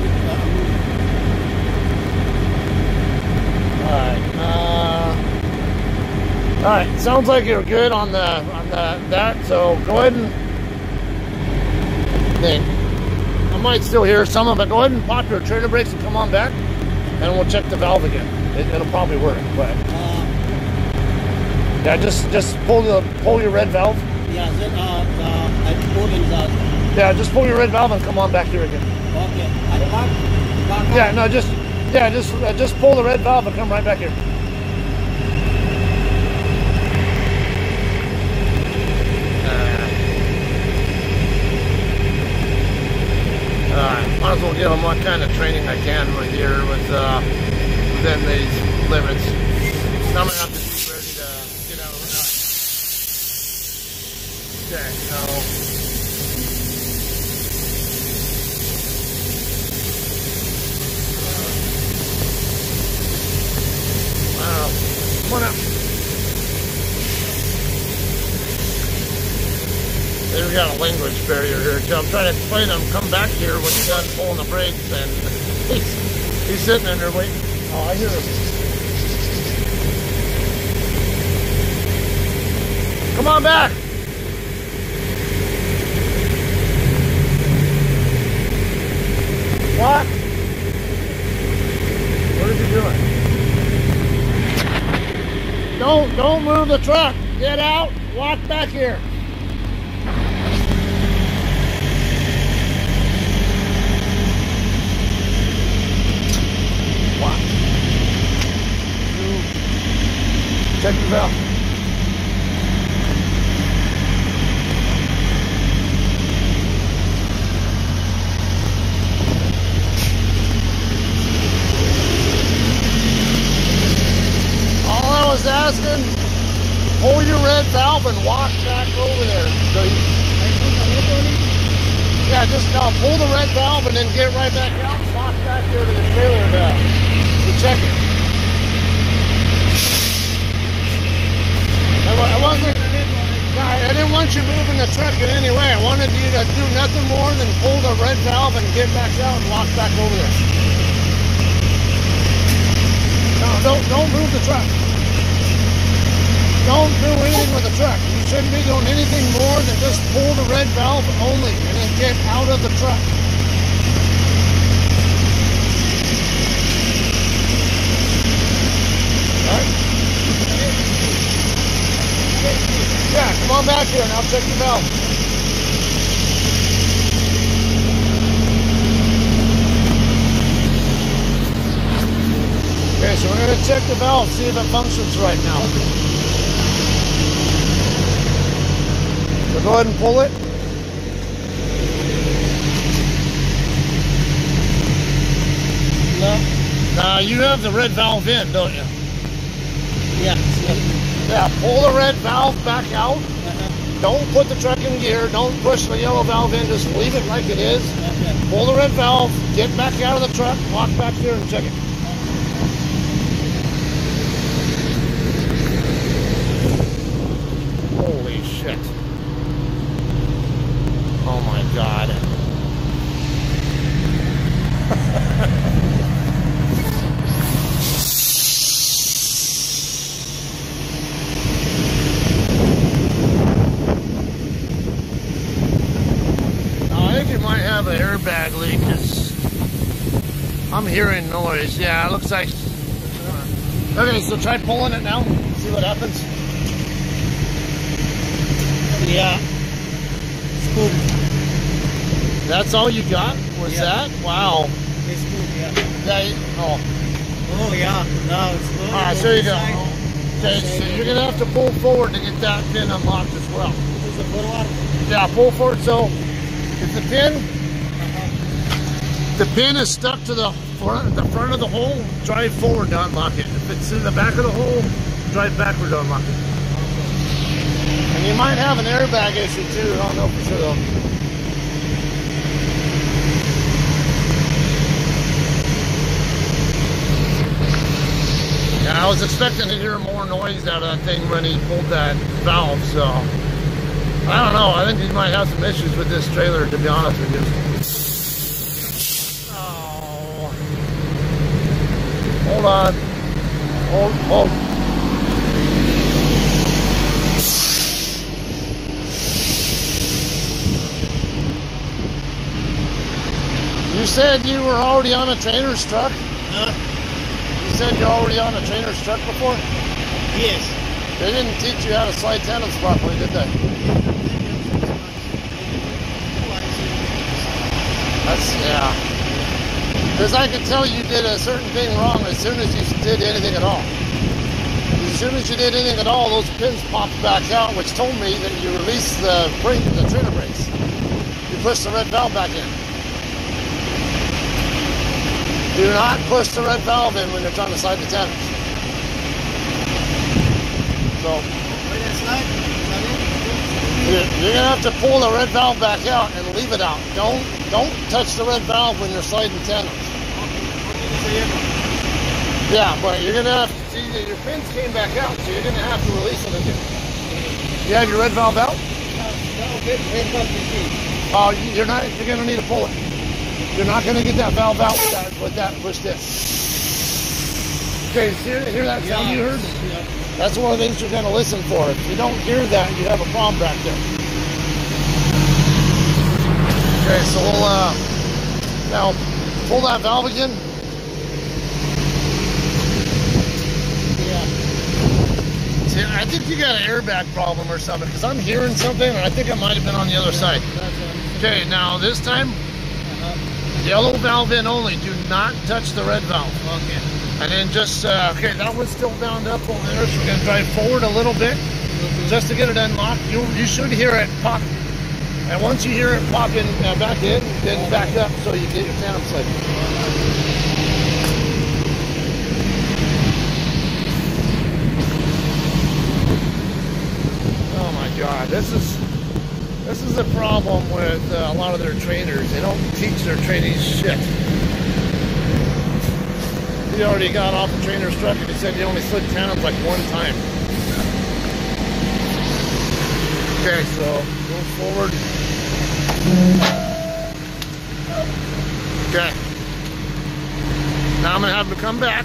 All right. Sounds like you're good on that. So go ahead and I might still hear some of it. Go ahead and pop your trailer brakes and come on back, and we'll check the valve again. It'll probably work, but yeah, just pull your red valve. Yeah, then I pull in that. Yeah, just pull your red valve and come on back here again. Okay, at the back. Yeah, no, just pull the red valve and come right back here. Might as well give them what kind of training I can right here within these limits. Now I'm gonna have to be ready to get out of the night. Okay, so I don't Come on out. They've got a language barrier here too. I'm trying to explain to him, come back here when you're done pulling the brakes, and he's sitting in there waiting. Oh, I hear him. Come on back. What? What is he doing? Don't move the truck. Get out. Walk back here. One, two. Check your valve. Asking, pull your red valve and walk back over there. So yeah, just pull the red valve and then get right back out and walk back here to the trailer to check it. I didn't want you moving the truck in any way. I wanted you to do nothing more than pull the red valve and get back out and walk back over there. No, don't move the truck. Don't do anything with the truck. You shouldn't be doing anything more than just pull the red valve only and then get out of the truck. Right? Yeah, come on back here and I'll check your valve. Okay, so we're going to check the valve, see if it functions right now. So go ahead and pull it. No. You have the red valve in, don't you? Yeah. Yeah, pull the red valve back out. Don't put the truck in gear. Don't push the yellow valve in. Just leave it like it is. Pull the red valve. Get back out of the truck. Walk back here and check it. Holy shit. Oh my God. I think you might have an airbag leak because I'm hearing noise. Yeah, it looks like. Okay, so try pulling it now. See what happens. Yeah. That's all you got? Was that? Wow. It's good, yeah. Oh, yeah. No, it's good. Alright, so you go. Okay, so you're going to have to pull forward to get that pin unlocked as well. Yeah, pull forward. So, if the pin is stuck to the front of the hole, drive forward to unlock it. If it's in the back of the hole, drive backward to unlock it. And you might have an airbag issue too. I don't know for sure though. Yeah, I was expecting to hear more noise out of that thing when he pulled that valve, so I don't know. I think he might have some issues with this trailer, to be honest with you. Oh. Hold on. Hold. You said you were already on a trainer's truck? Huh? You said you're already on a trainer's truck before? Yes. They didn't teach you how to slide tenants properly, did they? Yeah. Because I could tell you did a certain thing wrong as soon as you did anything at all. As soon as you did anything at all, those pins popped back out, which told me that you released the trailer brakes. You pushed the red valve back in. Do not push the red valve in when you're trying to slide the tenants. So you're gonna have to pull the red valve back out and leave it out. Don't touch the red valve when you're sliding tenants. Yeah, but you're gonna have to see that your pins came back out, so you're gonna have to release them again. You have your red valve out? Oh, you're gonna need to pull it. You're not gonna get that valve out with that push this. Okay, hear that sound you heard? Yeah. That's one of the things you're gonna listen for. If you don't hear that, you have a problem back there. Okay, so we'll now pull that valve again. See, I think you got an airbag problem or something, because I'm hearing something, and I think it might have been on the other side. Okay, now this time, yellow valve in only. Do not touch the red valve. Okay. And then just, okay, that one's still bound up over there, so we're going to drive forward a little bit just to get it unlocked. You should hear it pop. And once you hear it pop in, back in, then back up so you get your tandem sled. Oh my God, this is a problem with a lot of their trainers. They don't teach their trainees shit. He already got off the trainer's truck and he said he only slid tandems like one time. Okay, so go forward. Okay. Now I'm gonna have him come back.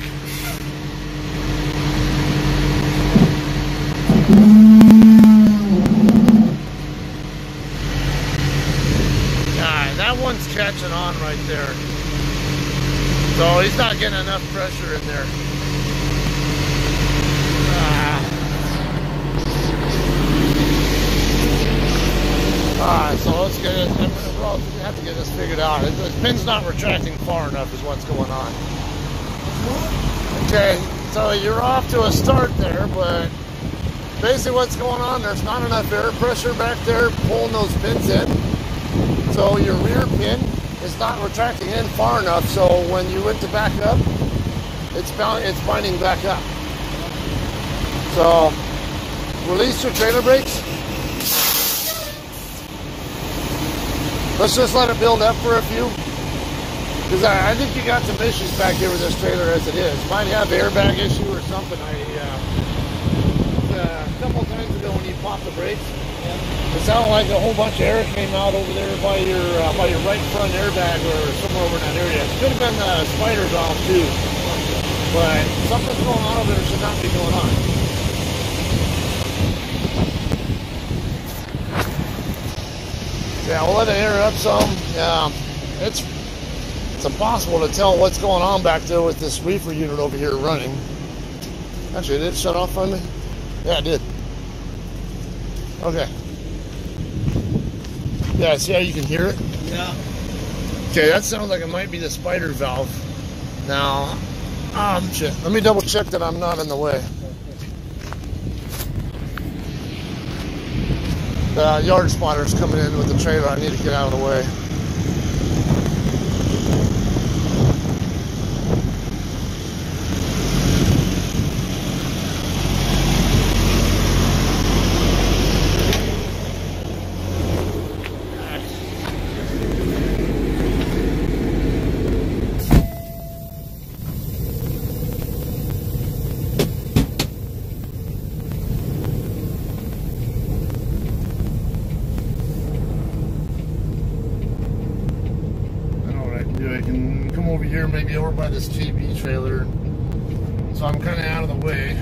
That one's catching on right there. So he's not getting enough pressure in there. Alright, so let's get it. We'll have to get this figured out. The pin's not retracting far enough is what's going on. Okay, so you're off to a start there, but basically what's going on, there's not enough air pressure back there pulling those pins in. So your rear pin is not retracting in far enough, so when you went to back up, it's binding back up. So release your trailer brakes. Let's just let it build up for a few. Because I think you got some issues back here with this trailer as it is. Might have an airbag issue or something. A couple times ago when you popped the brakes, it sounded like a whole bunch of air came out over there by your right front airbag or somewhere over in that area. It could have been the spider valve too. But something's going on over there that should not be going on. Yeah, we'll let it air up some. It's impossible to tell what's going on back there with this reefer unit over here running. Actually, did it shut off on me? Yeah, it did. Okay. Yeah, see how you can hear it? Yeah. Okay, that sounds like it might be the spider valve. Now, shit. Let me double check that I'm not in the way. The yard spotter's coming in with the trailer. I need to get out of the way. I can come over here, maybe over by this JB trailer, so I'm kind of out of the way.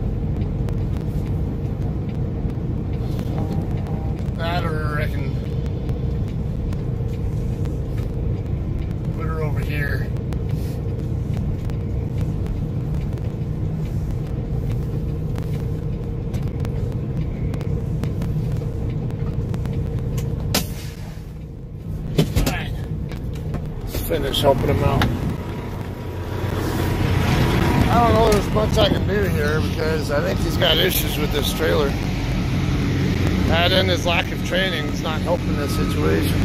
That, or I can put her over here. Finish helping him out. I don't know there's much I can do here because I think he's got issues with this trailer. Add in his lack of training, it's not helping this situation.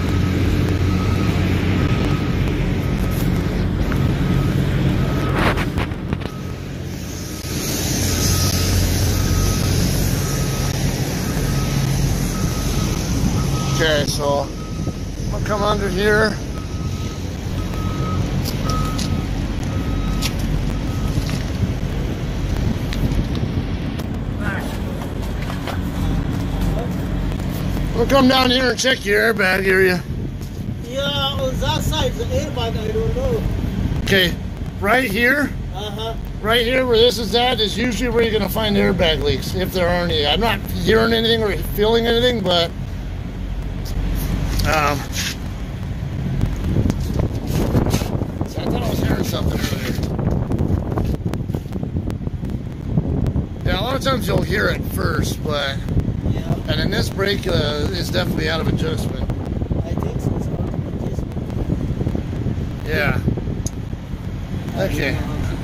Okay, so I'm gonna come under here. We'll come down here and check your airbag area. Yeah, on that side, the airbag, I don't know. Okay, right here. Right here where this is at is usually where you're going to find airbag leaks, if there are any. I'm not hearing anything or feeling anything, but I thought I was hearing something earlier. Yeah, a lot of times you'll hear it first, but Yeah. and then this brake is definitely out of adjustment. I think so. It's out of adjustment. Yeah. Okay.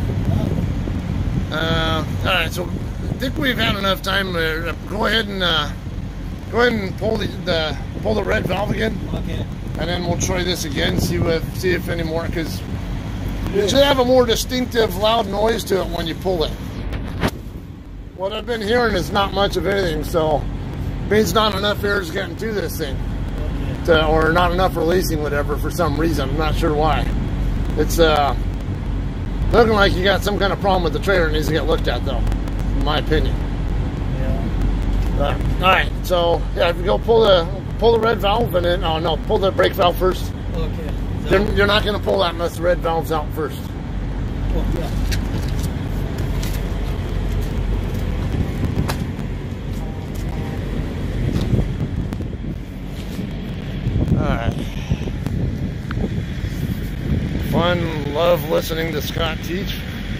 All right, so I think we've had enough time. Go ahead and pull the red valve again, Okay. and then we'll try this again. See if any more, because it should have a more distinctive, loud noise to it when you pull it. What I've been hearing is not much of anything, so it means not enough air is getting to this thing, or not enough releasing, whatever, for some reason. I'm not sure why. It's looking like you got some kind of problem with the trailer. It needs to get looked at, though, in my opinion. Yeah. All right, so yeah, if you go pull the red valve and then pull the brake valve first. Okay. You're not going to pull that unless the red valve's out first. Okay. All right. Fun, love listening to Scott teach.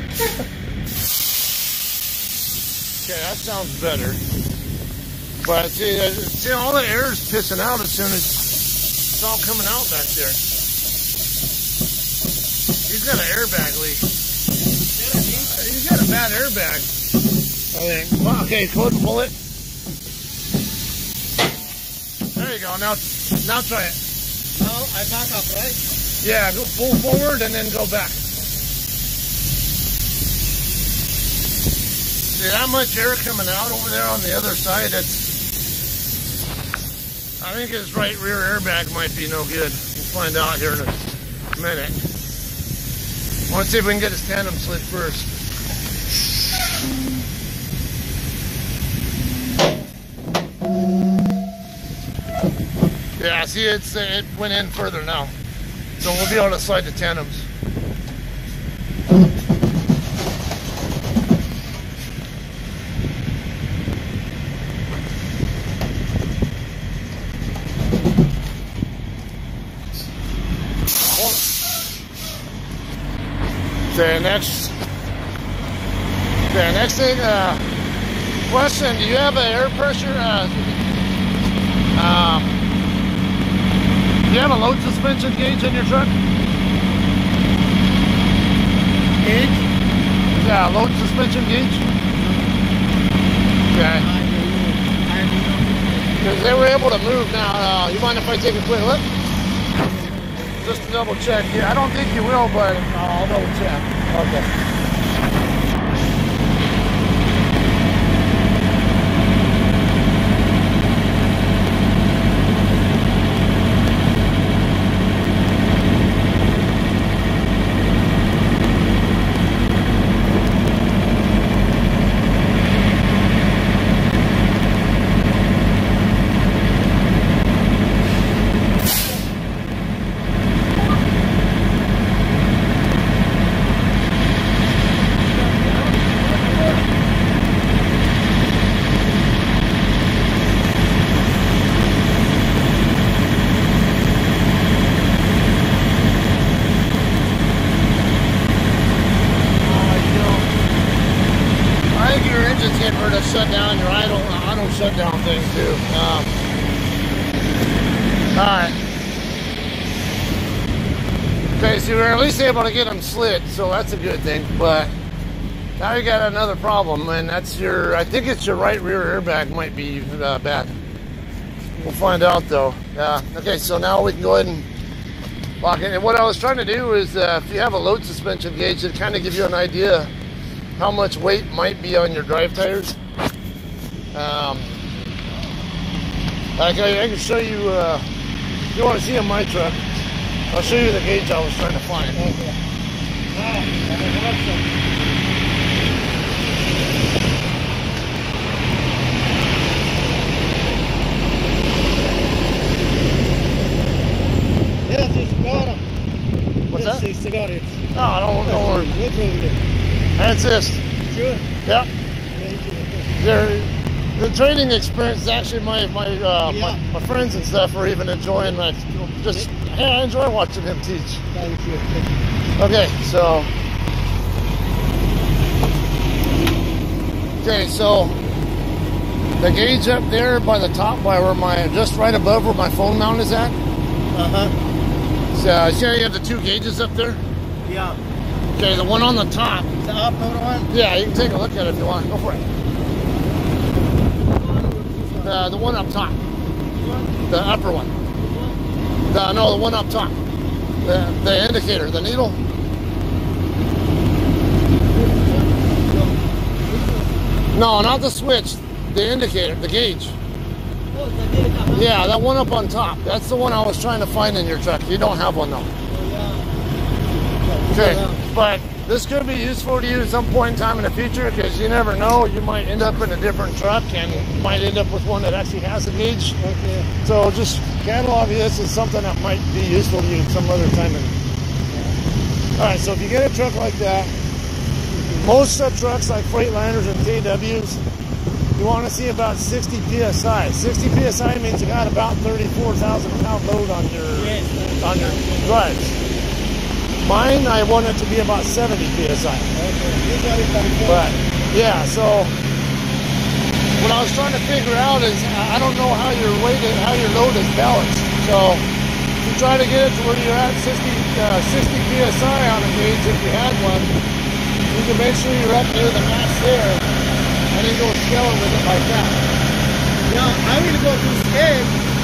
Okay, that sounds better. But see, all the air is pissing out as soon as it's all coming out back there. He's got an airbag leak. He's got a bad airbag, I think. Well, okay, go ahead and pull it. There you go. Now try it. Now I back up, right? Yeah, go pull forward and then go back. See, that much air coming out over there on the other side, I think his right rear airbag might be no good. We'll find out here in a minute. I want to see if we can get his tandem slid first. Yeah, see, it went in further now. So we'll be able to slide the tandems. The next thing, question, do you have an air pressure, do you have a load suspension gauge in your truck? Gauge? Yeah, load suspension gauge. Okay. Because they were able to move now. You mind if I take a quick look? Just to double check. Yeah, I don't think you will, but I'll double check. Okay. Shut down your auto shutdown thing too. Alright. Okay, so we're at least able to get them slid, so that's a good thing. But now you got another problem, and that's I think it's your right rear airbag might be bad. We'll find out though. Okay, so now we can go ahead and lock it. And what I was trying to do is, if you have a load suspension gauge, it kind of gives you an idea how much weight might be on your drive tires. I can show you, if you want to see on my truck, I'll show you the gauge I was trying to find. Okay. And assist. Sure. Yep. Thank you. The training experience is actually my friends and stuff are even enjoying that. Just, hey, I enjoy watching him teach. Thank you. Okay, so the gauge up there by the top, by where just right above where my phone mount is at. So see how you have the two gauges up there? Yeah. Okay, the one on the top. The upper one? Yeah, you can take a look at it if you want. Go for it. The one up top. The upper one. No, the one up top. The indicator, the needle. No, not the switch. The indicator, the gauge. Yeah, that one up on top. That's the one I was trying to find in your truck. You don't have one though. Okay, but this could be useful to you at some point in time in the future because you never know. You might end up in a different truck and might end up with one that actually has a gauge. Okay. So just catalog this as something that might be useful to you at some other time. All right, so if you get a truck like that, most trucks like Freightliners and KWs, you want to see about 60 PSI. 60 PSI means you got about 34,000 pound load on your drives. Mine, I want it to be about 70 PSI. But yeah, so what I was trying to figure out is I don't know how your load is balanced. So if you try to get it to where you're at 60 PSI on a gauge, if you had one, you can make sure you're up near the max there, and then go scale with it like that. Yeah, I will go to scale.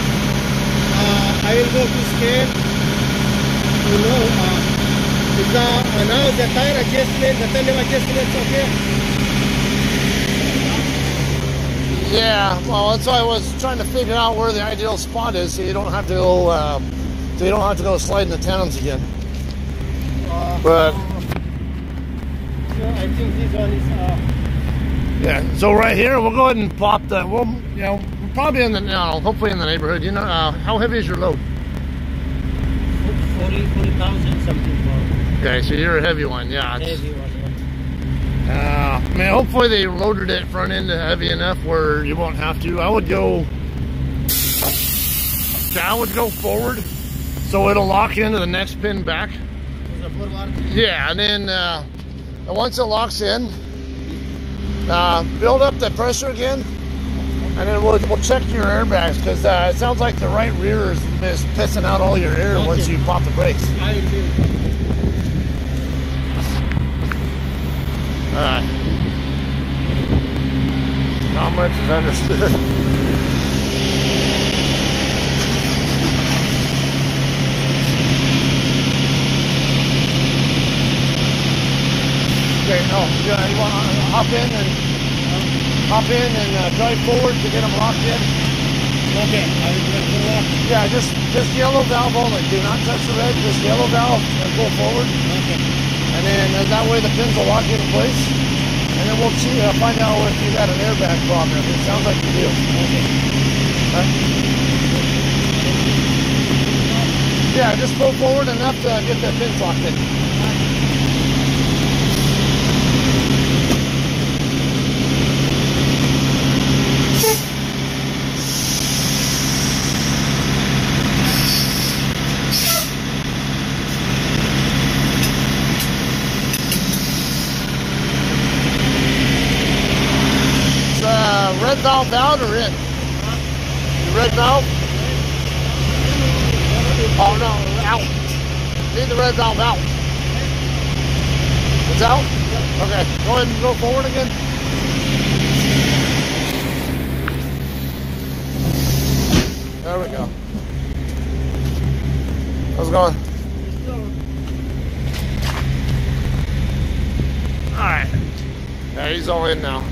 You know, now the tire adjustment, the tandem adjustment, okay? Yeah, well, that's why I was trying to figure out where the ideal spot is, so you don't have to go, sliding the tandems again. But I think this one is. Yeah. So right here, we'll go ahead and pop the. Well, you know, probably in the hopefully in the neighborhood. You know, how heavy is your load? 40,000 something. Okay, so you're a heavy one, yeah. Heavy one. I mean, hopefully they loaded it front end heavy enough where you won't have to. I would go forward, so it'll lock into the next pin back. Yeah, and then once it locks in, build up the pressure again, and then we'll check your airbags because it sounds like the right rear is pissing out all your air once you pop the brakes. Alright. Not much is understood. Okay, yeah, you want to hop in and drive forward to get them locked in? Okay, I will drive forward. Yeah, just yellow valve only. Do not touch the red, just yellow valve and pull forward. Okay. And then that way the pins will lock in place. And then we'll see, find out if you got an airbag problem. It sounds like you do. Okay. Right? Yeah, just pull forward enough to get the pins locked in. Red valve out or in? The red valve? Oh no, out. Need the red valve out. It's out? Okay, go ahead and go forward again. There we go. How's it going? Alright. Yeah, he's all in now.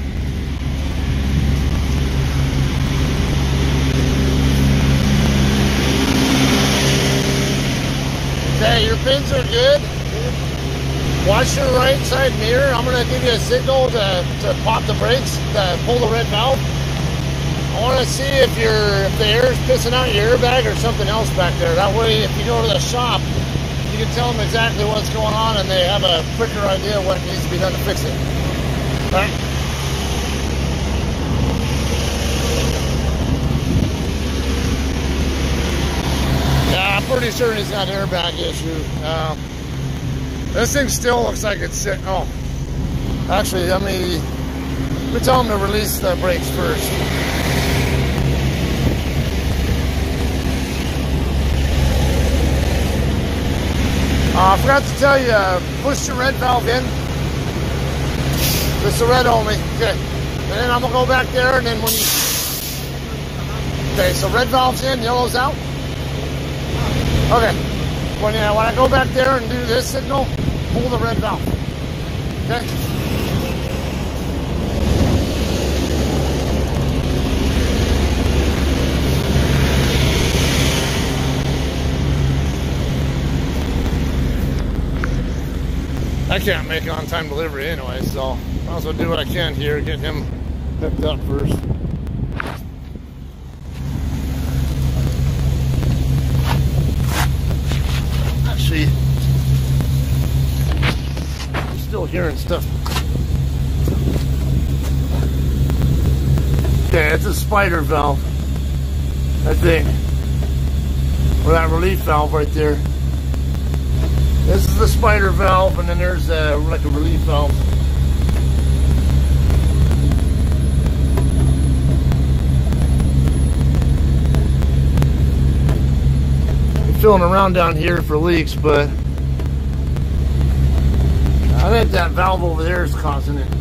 Okay, your pins are good. Watch your right side mirror. I'm going to give you a signal to pop the brakes, to pull the red valve. I want to see if the air is pissing out your airbag or something else back there. That way, if you go to the shop, you can tell them exactly what's going on, and they have a quicker idea what needs to be done to fix it. Right? Yeah, I'm pretty sure it's got an airbag issue. This thing still looks like it's sick. Oh, actually, let me tell them to release the brakes first. I forgot to tell you, push the red valve in. It's the red only. Okay. And then I'm going to go back there, and then when you... Okay, so red valve's in, yellow's out. Okay. When I go back there and do this signal, pull the red valve. Okay? I can't make on-time delivery anyway, so I'll also do what I can here, get him hooked up first. Actually, I'm still hearing stuff. Okay, it's a spider valve, I think. Or that relief valve right there. This is the spider valve, and then there's like a relief valve. I'm feeling around down here for leaks, but I think that valve over there is causing it.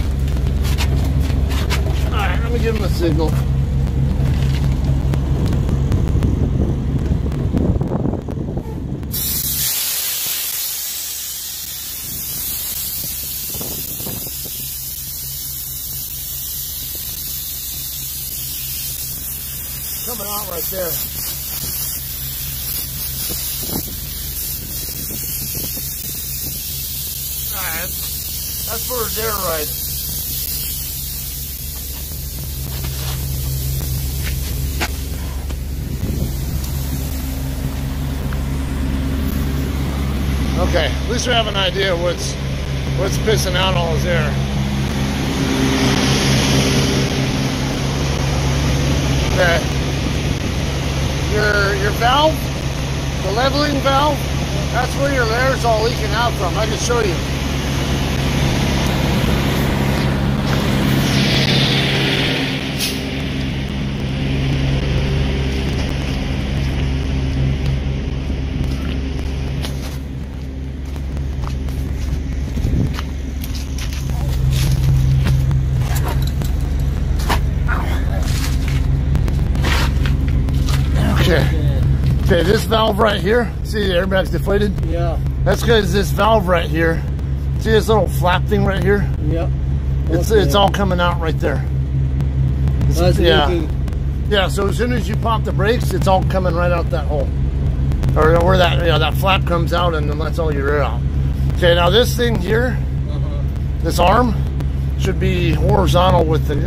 Alright, let me give him a signal. Coming out right there. Alright, that's for a dare ride. Okay, at least we have an idea what's pissing out all his air. Okay. Your valve, the leveling valve, that's where your air's all leaking out from. I can show you. Okay, this valve right here, see the airbag's deflated? Yeah. That's because this valve right here, see this little flap thing right here? Yeah. It's all coming out right there. Yeah. Yeah, so as soon as you pop the brakes, it's all coming right out that hole. Or where that, that flap comes out, and then lets all your air out. Okay, now this thing here, this arm, should be horizontal with the,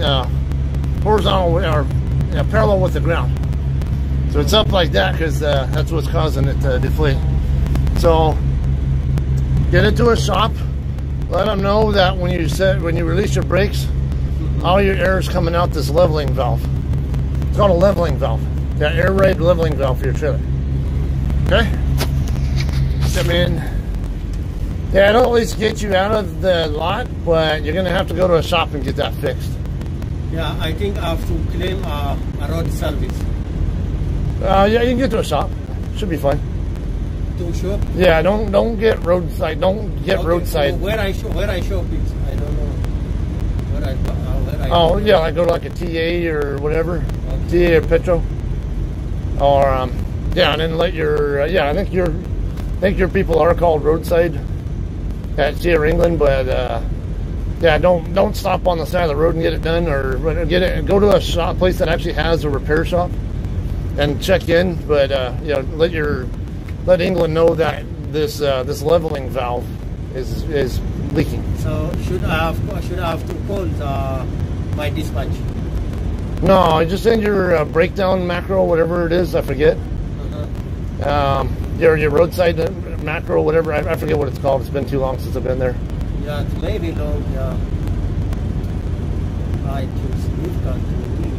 parallel with the ground. So it's up like that because that's what's causing it to deflate. So get it to a shop. Let them know that when you release your brakes, all your air is coming out this leveling valve. It's called a leveling valve. Yeah, air rate leveling valve for your trailer. Okay. I mean, yeah, it'll at least get you out of the lot, but you're gonna have to go to a shop and get that fixed. Yeah, I think I have to claim a road service. Yeah, you can get to a shop. Should be fine. To shop? Yeah, don't get roadside. Don't get roadside. So where I shop is, I don't know. Where I oh yeah, like go to like a TA or whatever, TA or Petro, or yeah, and then let your I think your people are called roadside at TA or England, but yeah, don't stop on the side of the road and get it done, or go to a shop place that actually has a repair shop and check in, but let England know that this leveling valve is leaking. So should I have to call my dispatch? No, just send your breakdown macro, whatever it is, I forget. Your roadside macro, whatever. I forget what it's called. It's been too long since I've been there. Yeah, it's maybe low, yeah. I choose difficult to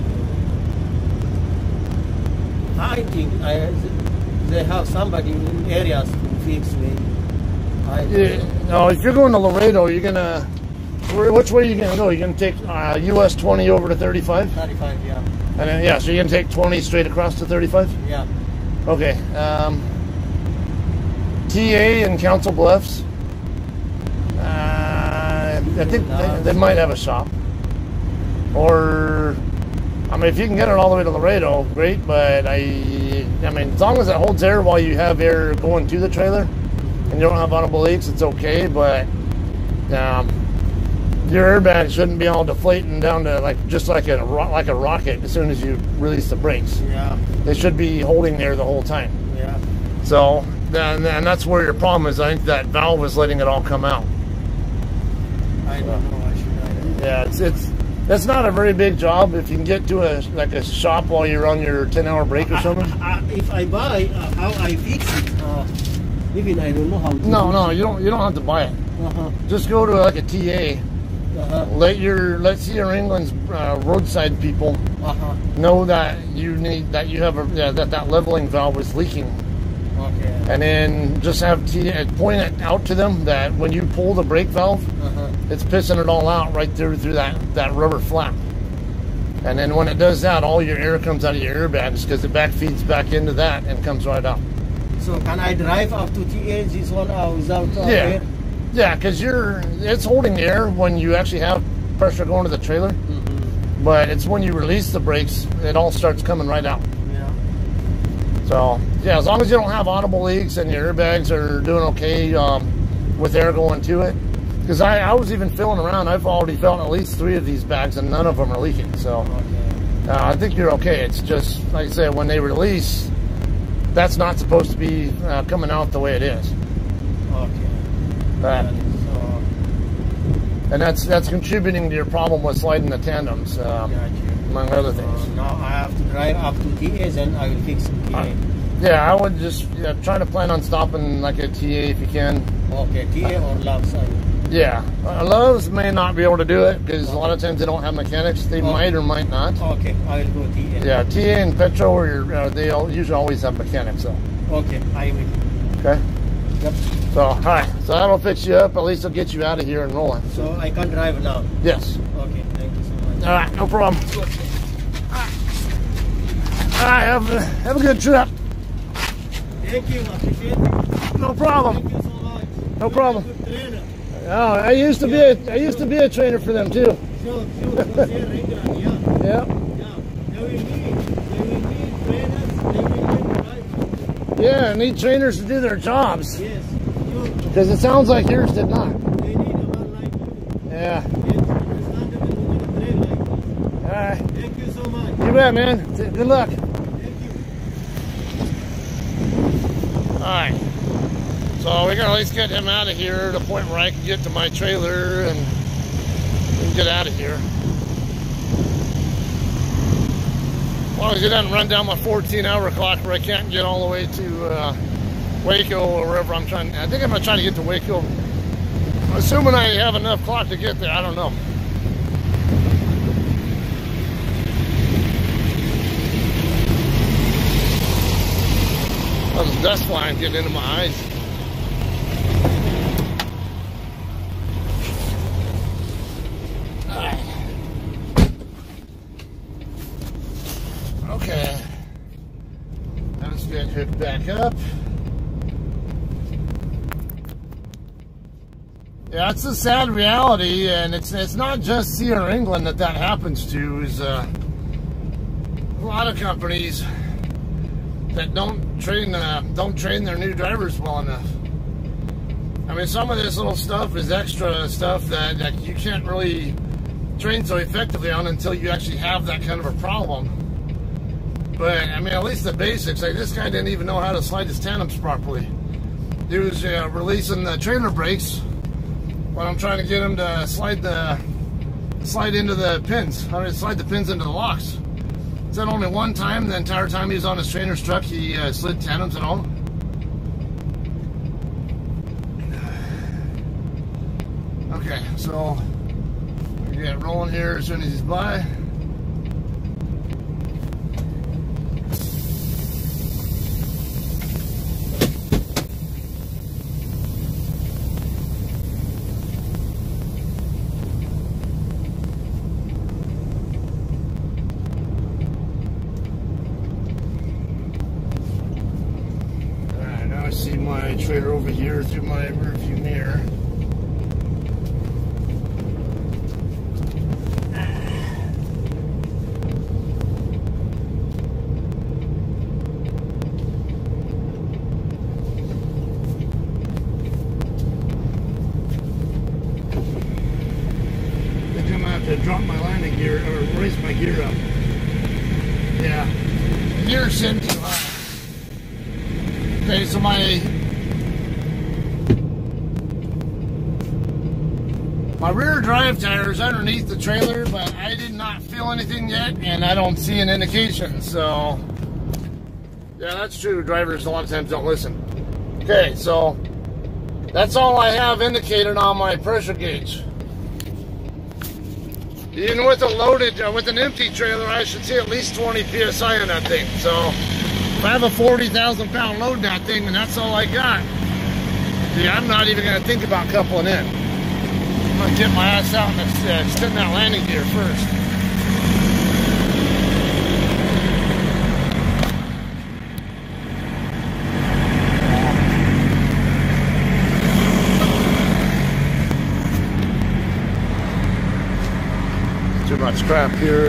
read. I think they have somebody in areas who fix me. No, if you're going to Laredo, you're gonna. Which way are you gonna go? You're gonna take US 20 over to 35. 35, yeah. And then, yeah, so you're gonna take 20 straight across to 35. Yeah. Okay. TA and Council Bluffs. I think they might have a shop. Or, I mean, if you can get it all the way to Laredo, great. But I mean, as long as it holds air while you have air going to the trailer, and you don't have audible leaks, it's okay. But your airbag shouldn't be all deflating down to just like a rocket as soon as you release the brakes. Yeah. They should be holding there the whole time. Yeah. So, and that's where your problem is. I think that valve is letting it all come out. I don't know. Yeah, it's not a very big job. If you can get to a shop while you're on your 10-hour break or something. If I buy, how I fix it? Even I don't know how to. No, you don't have to buy it. Just go to like a TA. Let CR England's roadside people know that you have that leveling valve is leaking. Okay. And then just have point it out to them that when you pull the brake valve, it's pissing it all out right through that rubber flap. And then when it does that, all your air comes out of your airbags because it back feeds back into that and comes right out. So can I drive up to TA this one without air? Yeah, because it's holding air when you actually have pressure going to the trailer. But it's when you release the brakes, it all starts coming right out. Yeah. So, yeah, as long as you don't have audible leaks and your airbags are doing okay with air going to it. Because I was even feeling around. I've already felt at least 3 of these bags and none of them are leaking. So, I think you're okay. It's just, like I said, when they release, that's not supposed to be coming out the way it is. Okay. And that's contributing to your problem with sliding the tandems, among other things. Now I have to drive up to TAs and I will fix TA. Yeah, I would just try to plan on stopping like a TA if you can. Okay, TA or Love's. Yeah, Love's may not be able to do it because a lot of times they don't have mechanics. They might or might not. Okay, I will go TA. Yeah, TA and Petro, they usually always have mechanics though. Okay, I will. Okay. Yep. So, all right. So that'll fix you up. At least it'll get you out of here and rolling. So I can drive now? Yes. Okay, thank you so much. All right, no problem. All right, have a good trip. Thank you, appreciate it. No problem. Thank you so much. No problem. Good trainer. Oh, I used to be a trainer for them too. Sure, yeah. Yeah. They will need trainers, they will need drivers. Yeah, I need trainers to do their jobs. Yes, sure. Because it sounds like yours did not. They need a man like you. Yeah. Yes, understandable, we're going to train like this. All right. Thank you so much. You bet, man. Good luck. Thank you. All right. So we gotta at least get him out of here to the point where I can get to my trailer and we can get out of here. As long as he doesn't run down my 14-hour clock where I can't get all the way to Waco or wherever I'm trying. I think I'm gonna try to get to Waco. Assuming I have enough clock to get there, I don't know. Oh, this dust line getting into my eyes. Okay, let's get hooked back up. Yeah, it's a sad reality, and it's not just CR England that happens to. Is a lot of companies that don't train their new drivers well enough. I mean, some of this little stuff is extra stuff that you can't really train so effectively on until you actually have that kind of a problem. But I mean, at least the basics. Like this guy didn't even know how to slide his tandems properly. He was releasing the trailer brakes when I'm trying to get him to slide into the pins. I mean, slide the pins into the locks. Is that only one time the entire time he was on his trainer's truck he slid tandems at all? Okay, so we get rolling here as soon as he's by. Alright, now I see my trailer over here through my rearview mirror. To drop my landing gear or raise my gear up. Yeah, the gear's sitting too high. Okay, so my rear drive tire is underneath the trailer, but I did not feel anything yet, and I don't see an indication. So, yeah, that's true. Drivers a lot of times don't listen. Okay, so that's all I have indicated on my pressure gauge. Even with a loaded, with an empty trailer, I should see at least 20 PSI on that thing. So if I have a 40,000 pound load in that thing, and that's all I got, see, I'm not even going to think about coupling in. I'm going to get my ass out and extend that landing gear first. Too much crap here.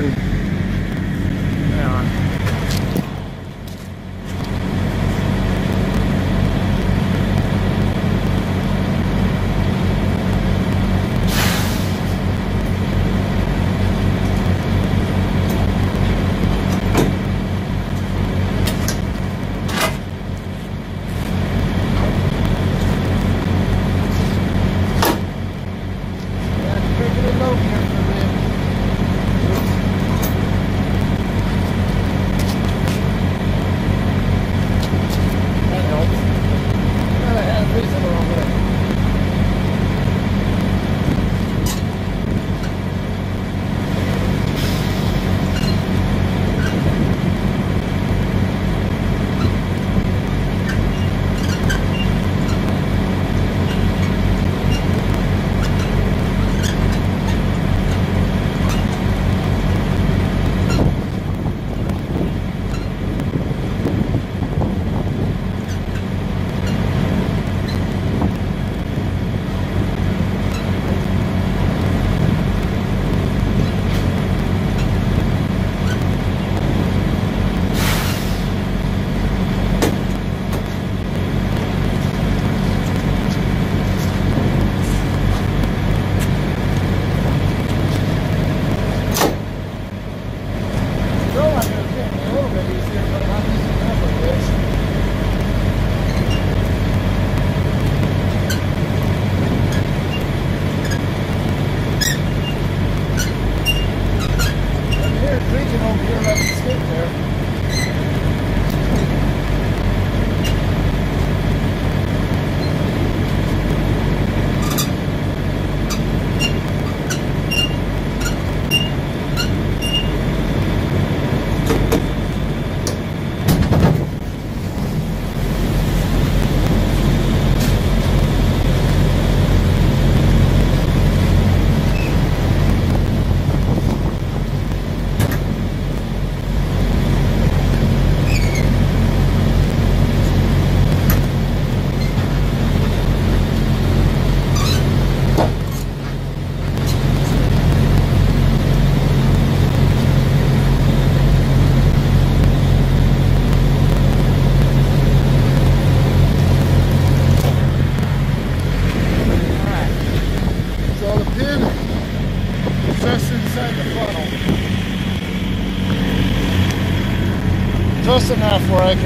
Just enough where I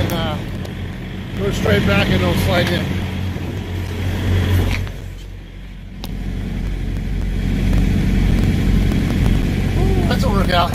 can go straight back and it'll slide in. Ooh, that's a workout.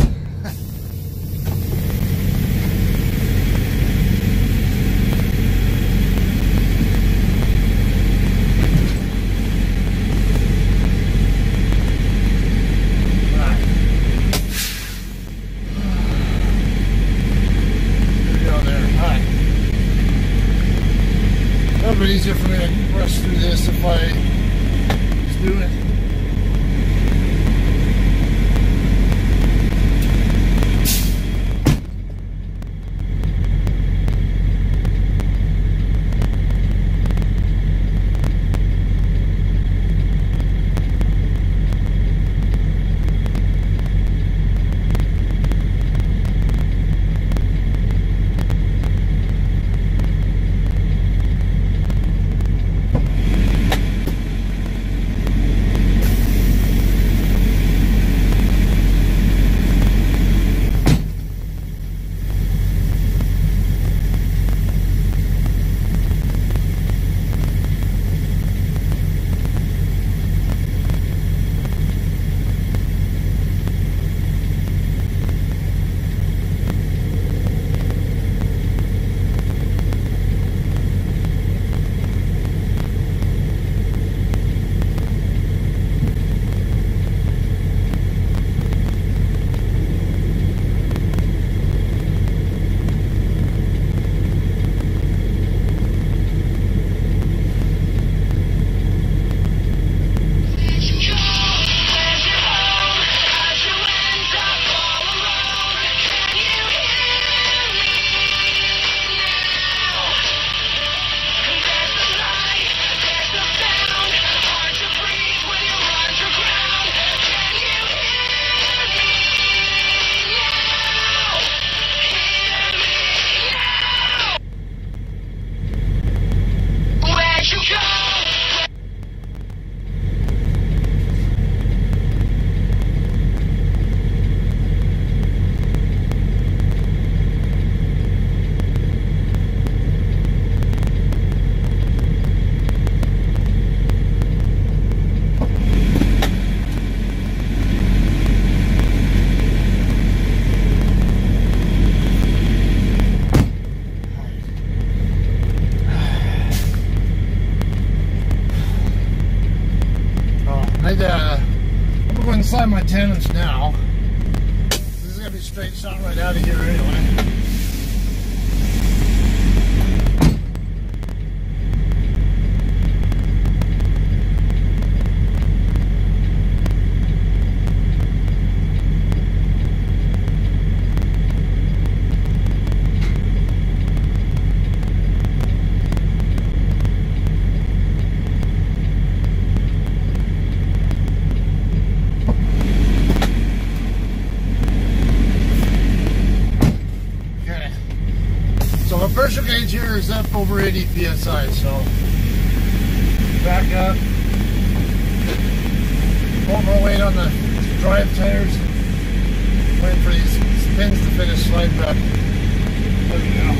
inside my tenants now. This is gonna be a straight shot right out of here anyway. Pressure gauge here is up over 80 psi, so back up, hold more weight on the drive tires, waiting for these pins to finish sliding back. There we go.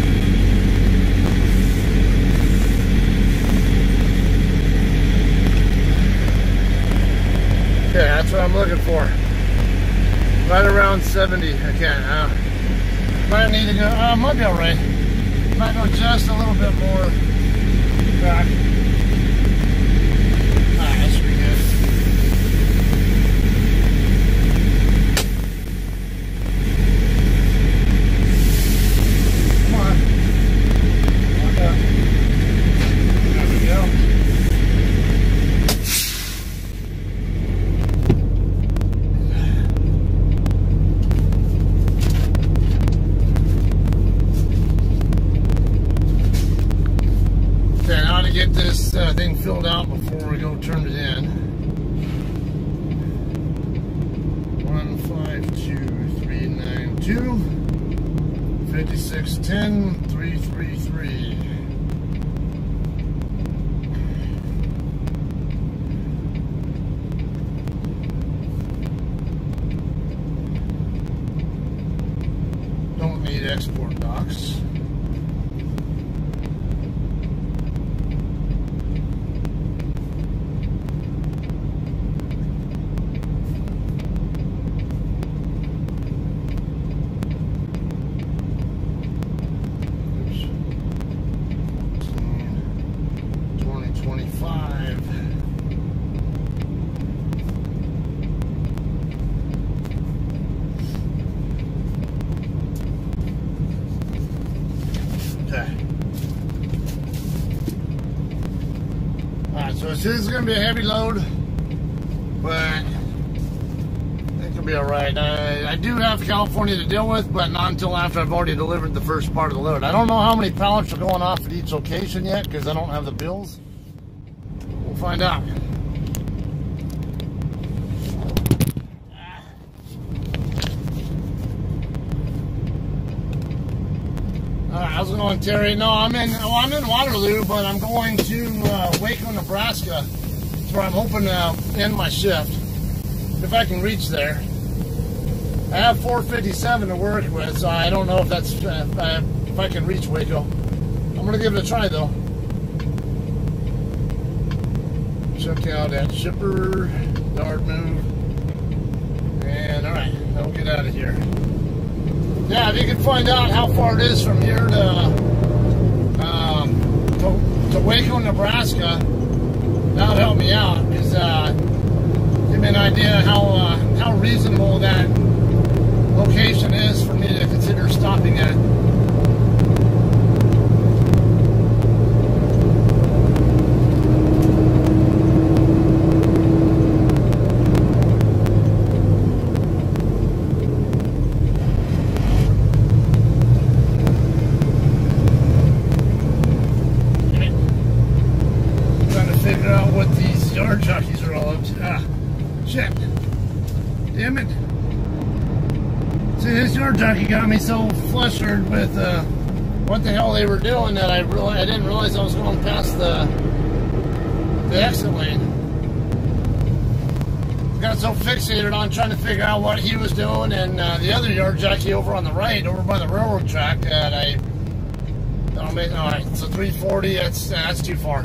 Okay, that's what I'm looking for. Right around 70, I can't. Might need to go, might be alright. Might go just a little bit more back. Alright, that should be good. Come on. Walk up. There we go. Get this thing filled out before we go turn it in. 152392 5610 333. Don't need export docs. So this is going to be a heavy load, but it can be alright. I do have California to deal with, but not until after I've already delivered the first part of the load. I don't know how many pallets are going off at each location yet because I don't have the bills. We'll find out. How's it going, Terry? No, I'm in Waterloo, but I'm going to Waco, Nebraska. That's where I'm hoping to end my shift, if I can reach there. I have 457 to work with, so I don't know if that's if I can reach Waco. I'm gonna give it a try though. Check out that shipper, yard move, and all right, I'll get out of here. Yeah, if you can find out how far it is from here to Waco, Nebraska, that'll help me out. Because give me an idea how reasonable that location is for me to consider stopping at. Jockeys are all up to, shit, damn it. See, this yard jockey got me so flustered with what the hell they were doing that I didn't realize I was going past the exit lane. Got so fixated on trying to figure out what he was doing and the other yard jockey over on the right, over by the railroad track, that all right, so 340, that's too far.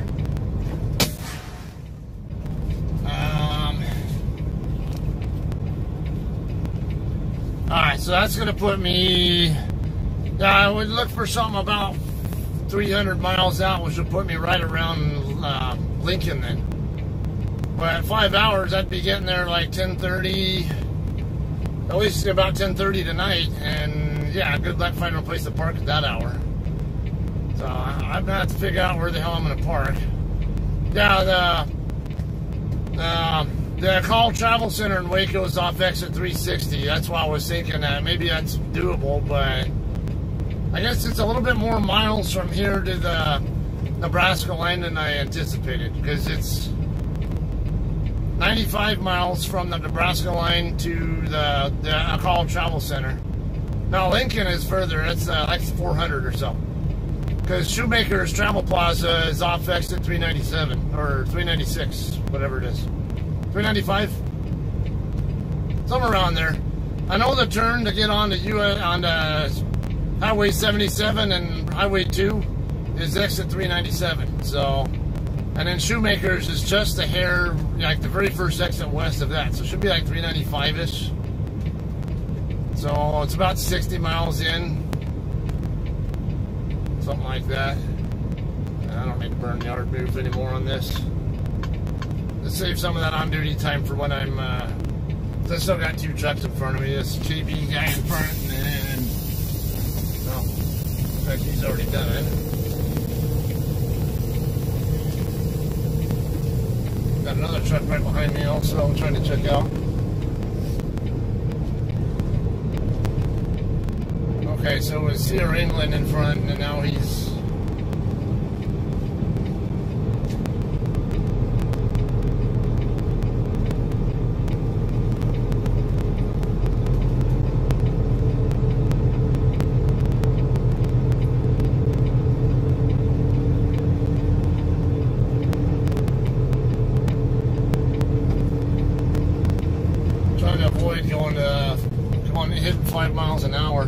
Alright, so that's going to put me, I would look for something about 300 miles out, which would put me right around Lincoln then. But 5 hours, I'd be getting there like 10:30, at least about 10:30 tonight. And yeah, good luck finding a place to park at that hour. So I'm gonna have to figure out where the hell I'm gonna park. Yeah, the Call Travel Center in Waco is off exit 360. That's why I was thinking that maybe that's doable, but I guess it's a little bit more miles from here to the Nebraska line than I anticipated, because it's 95 miles from the Nebraska line to the Call Travel Center. Now Lincoln is further. It's like 400 or so. Because Shoemaker's Travel Plaza is off exit 397 or 396, whatever it is. 395, somewhere around there. I know the turn to get on the Highway 77 and Highway 2 is exit 397. So, and then Shoemaker's is just a hair, like the very first exit west of that. So it should be like 395-ish. So it's about 60 miles in. Something like that. I don't need to burn yard move anymore on this. Let's save some of that on-duty time for when I'm, I still got 2 trucks in front of me. This JB guy in front, and then, well, in fact, he's already done it. Got another truck right behind me also I'm trying to check out. Okay, so it was Sierra England in front, and now he's... trying to avoid going hitting 5 miles an hour.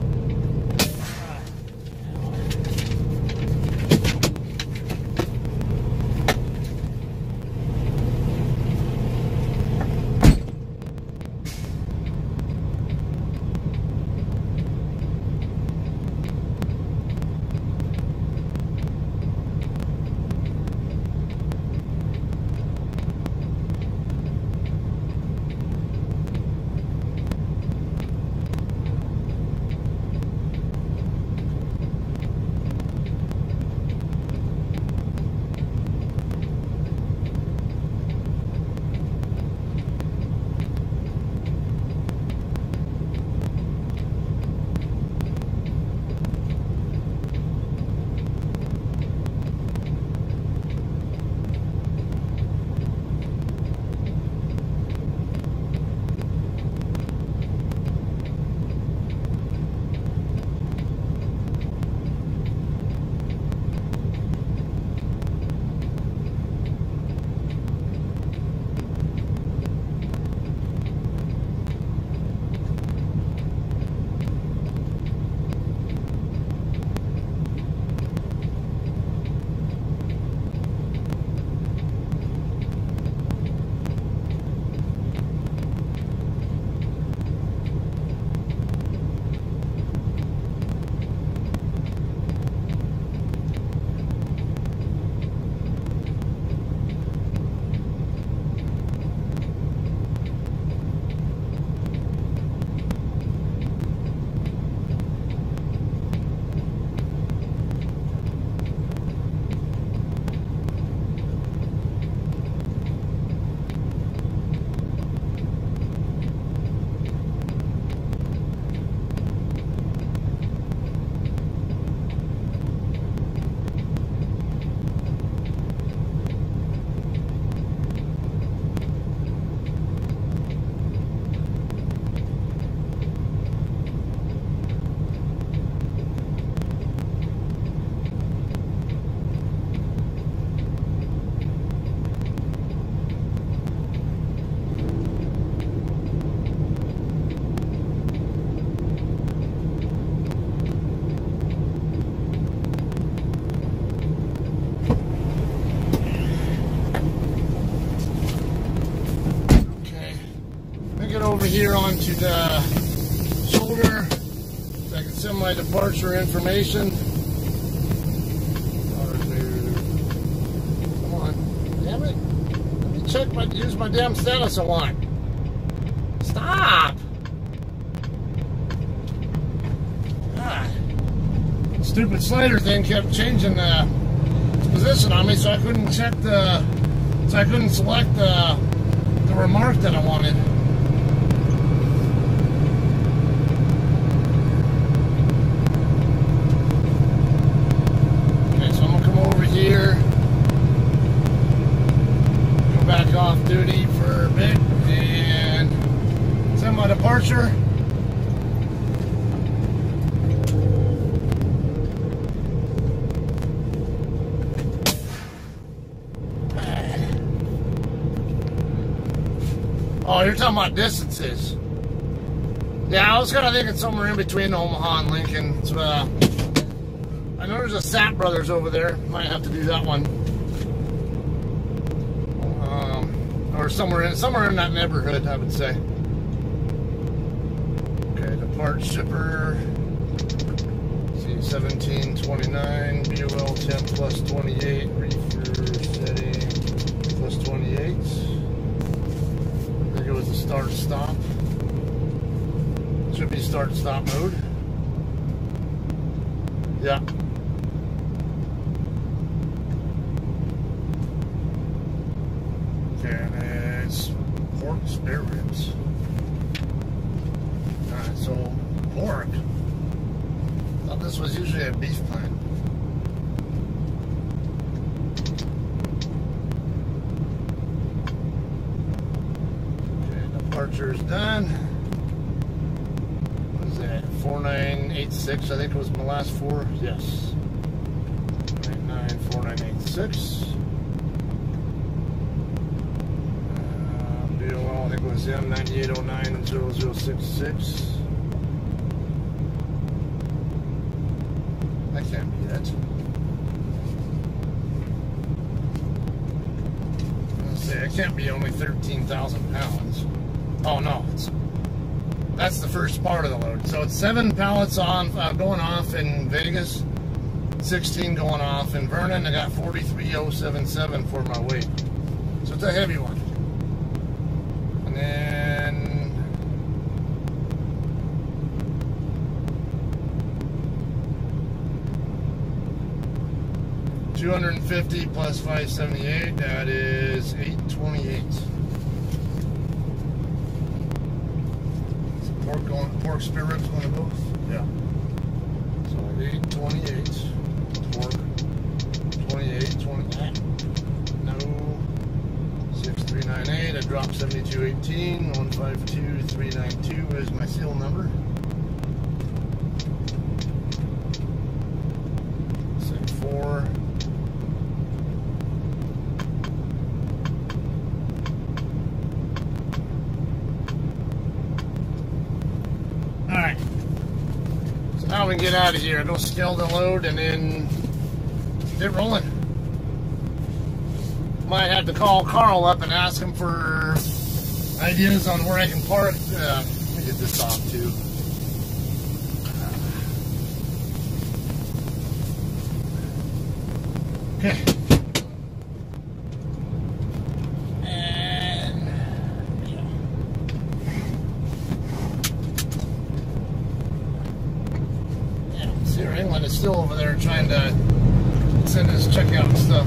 Over here onto the shoulder so I can send my departure information. Come on, damn it! Let me use my damn status alarm. Stop! God. Stupid slider thing kept changing the position on me, so I couldn't select the remark that I wanted. Okay, so I'm gonna come over here, go back off duty for a bit, and send my departure. Oh, you're talking about distances. Yeah, I was kind of thinking somewhere in between Omaha and Lincoln. So, I know there's a Sapp Brothers over there. Might have to do that one. Or somewhere in that neighborhood, I would say. Okay, depart shipper. See, 1729, BOL temp plus 28, reefer setting plus 28. It was a start stop. Should be start stop mode. Yeah. Okay, and it's pork spare ribs. Alright, so pork. Thought this was usually a beef plant. Departure's done. What is that? 4986, I think it was my last four. Yes. 994986. BOL, I think it was M98090066. That can't be it. Let's see, it can't be only 13,000 pounds. Oh no, that's the first part of the load. So it's 7 pallets on going off in Vegas, 16 going off in Vernon. I got 43,077 for my weight. So it's a heavy one. And then 250 plus 578, that is 828. Pork spare ribs going to both? Yeah. So 828. Pork. 28. 20. No. 6398. I dropped 7218. 152392 is my seal number. Say 4. Now we can get out of here. Go scale the load and then get rolling. Might have to call Carl up and ask him for ideas on where I can park. Let me get this off too. Okay. England is still over there trying to send us checkout stuff.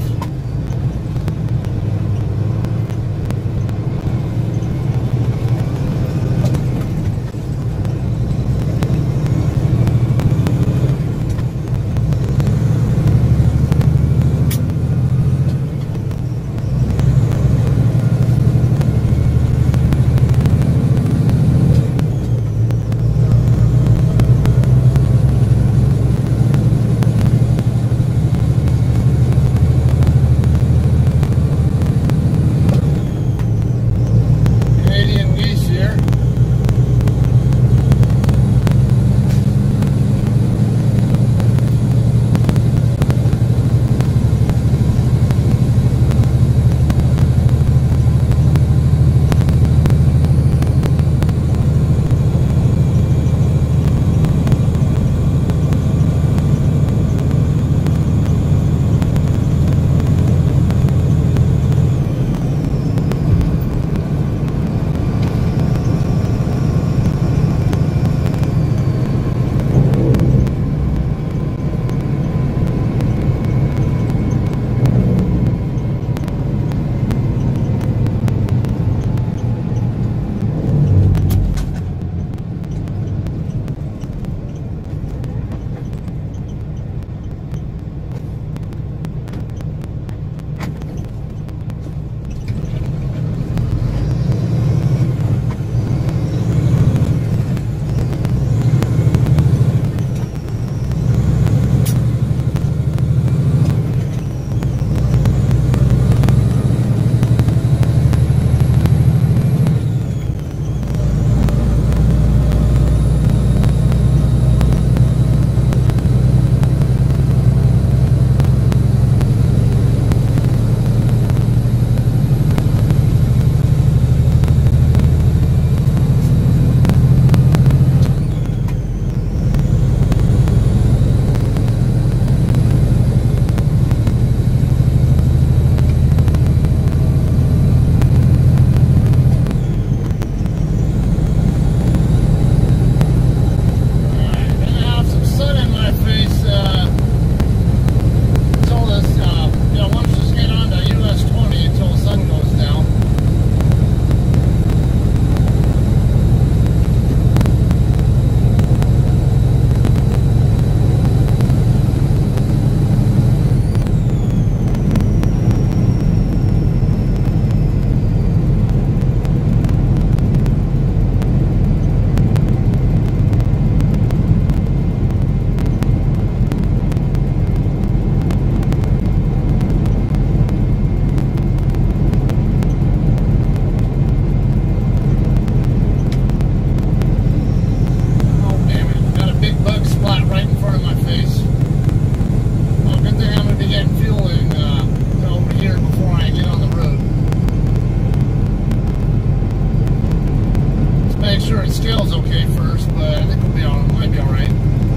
the scales okay first, but I think we'll be all, might be all right.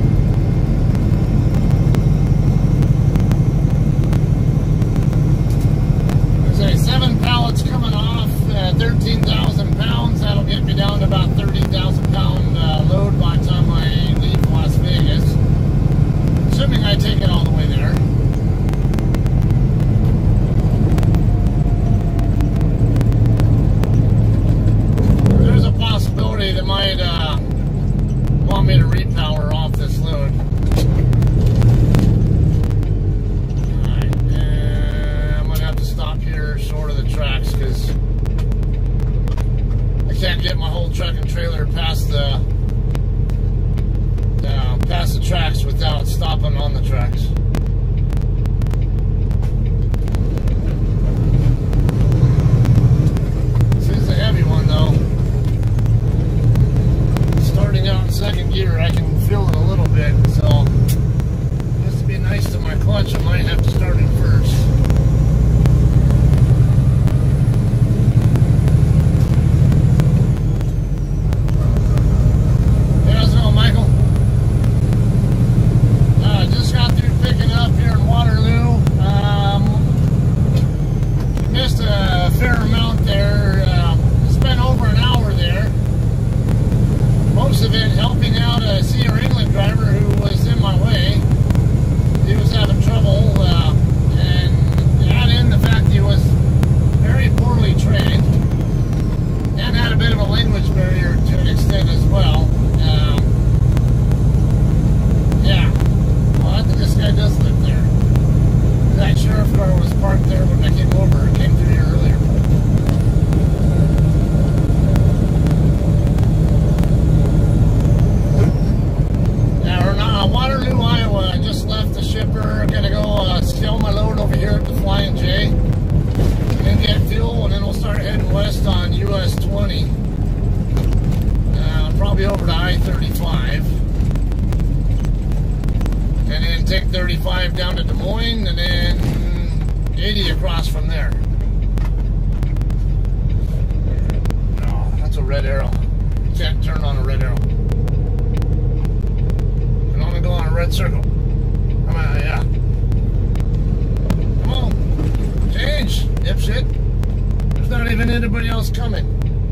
There's 7 pallets coming off, 13,000 pounds. That'll get me down to about 30,000 pound load by the time I leave Las Vegas, assuming I take it all the way there. There's a possibility they might want me to repower off this load. Short of the tracks because I can't get my whole truck and trailer past the tracks without stopping on the tracks. This is a heavy one though. Starting out in second gear, I can feel it a little bit, so just to be nice to my clutch, I might have to start it first. Probably over to I-35 and then take 35 down to Des Moines and then 80 across from there. Oh, that's a red arrow. You can't turn on a red arrow. You can only go on a red circle. Come on, yeah. Come on. Change, dipshit. There's not even anybody else coming.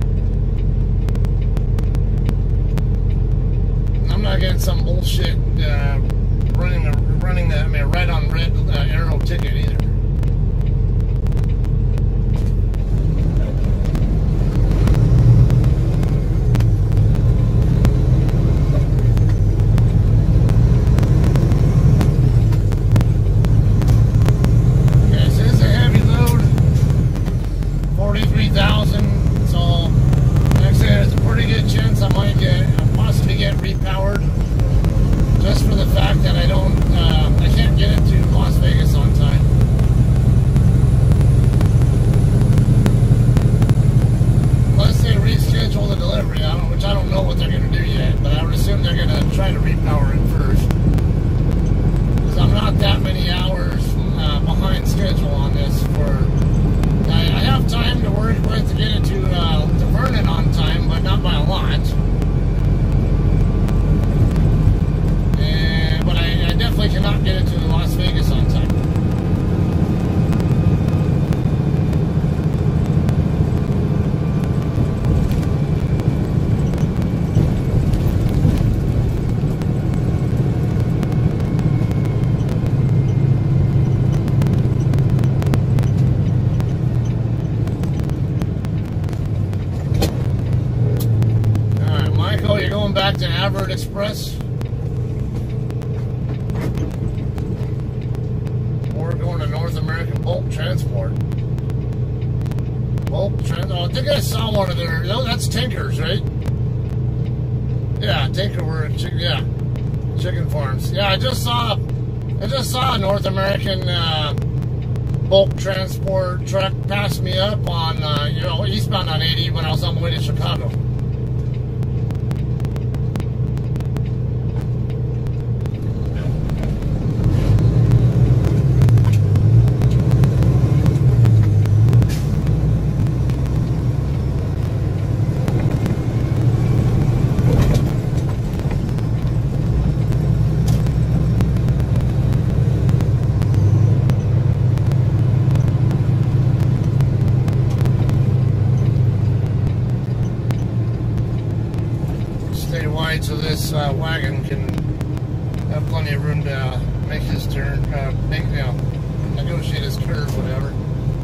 I'm not getting some bullshit running a red on red arrow ticket either. Okay, so this is a heavy load, 43,000. So, like I said, there's a pretty good chance I might possibly get repowered, just for the fact that I can't get it to Las Vegas on time. Unless they reschedule the delivery, which I don't know what they're going to do yet, but I would assume they're going to try to repower it first. Because I'm not that many hours behind schedule on this. I have time to work with to get it to Vernon on time, but not by a lot. But I definitely cannot get it to Las Vegas on time. Alright, Michael, you're going back to Averitt Express? North American Bulk Transport. Oh, I think I saw one of their. No, that's Tinker's, right? Yeah, Tinker. Chicken farms. Yeah, I just saw a North American bulk transport truck pass me up on eastbound on 80 when I was on my way to Chicago. wide so this wagon can have plenty of room to make his turn, negotiate his curve, whatever.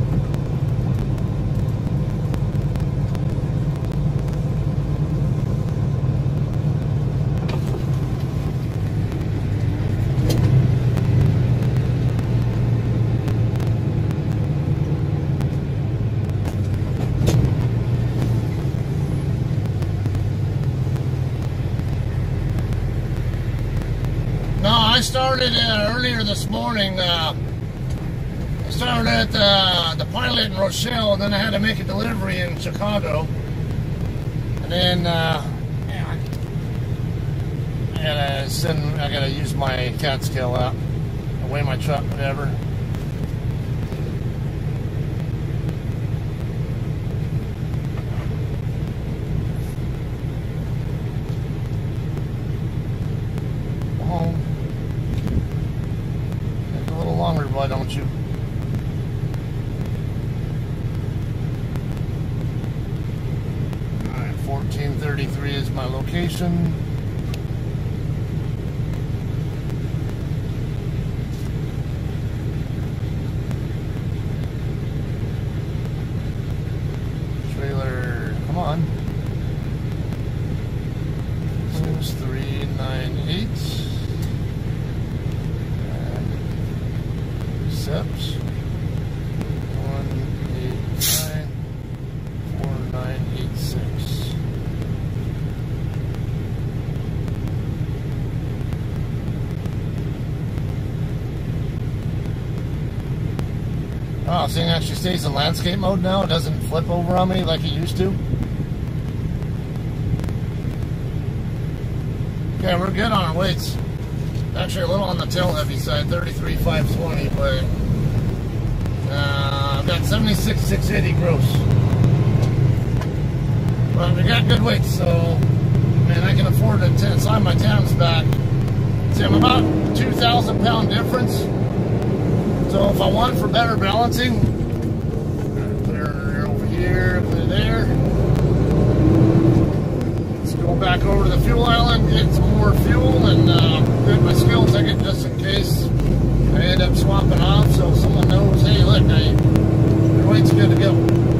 I started earlier this morning. I started at the pilot in Rochelle, and then I had to make a delivery in Chicago. And then I gotta use my CAT scale out, weigh my truck, whatever. Why don't you? Alright, 1433 is my location. Trailer, come on. 6398. Steps 1894986. Oh, seeing actually stays in landscape mode now. It doesn't flip over on me like it used to. Okay, we're good on our weights. Actually a little on the tail heavy side, 33,520, but I've got 76,680 gross. But we got good weights, so man, I can afford to slide my Tams back. See, I'm about 2,000 pound difference. So if I want for better balancing, put her over here, put it there. Let's go back over to the fuel island, get some more fuel, and get my skill ticket just in case I end up swapping off, so someone knows, hey, look, your weight's good to go.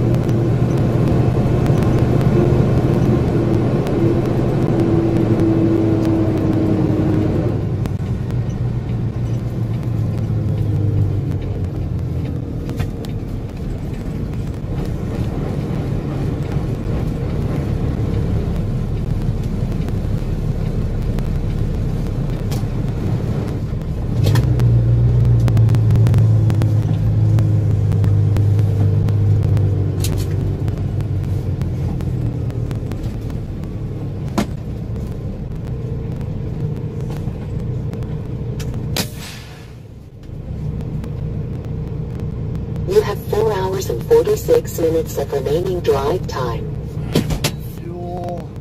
You have 4 hours and 46 minutes of remaining drive time. Fuel.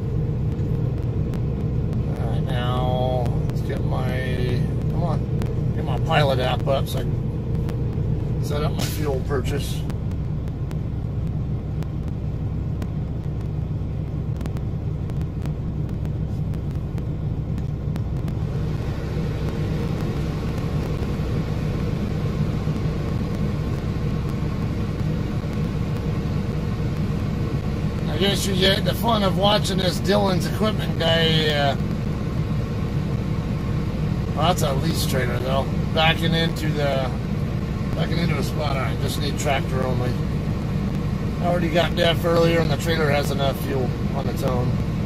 Alright, now let's get my, come on, get my pilot app up so I can set up my fuel purchase. I guess you get the fun of watching this Dillon's equipment guy. Well, that's a lease trailer though. Backing into a spot. Alright, just need tractor only. I already got DEF earlier, and the trailer has enough fuel on its own.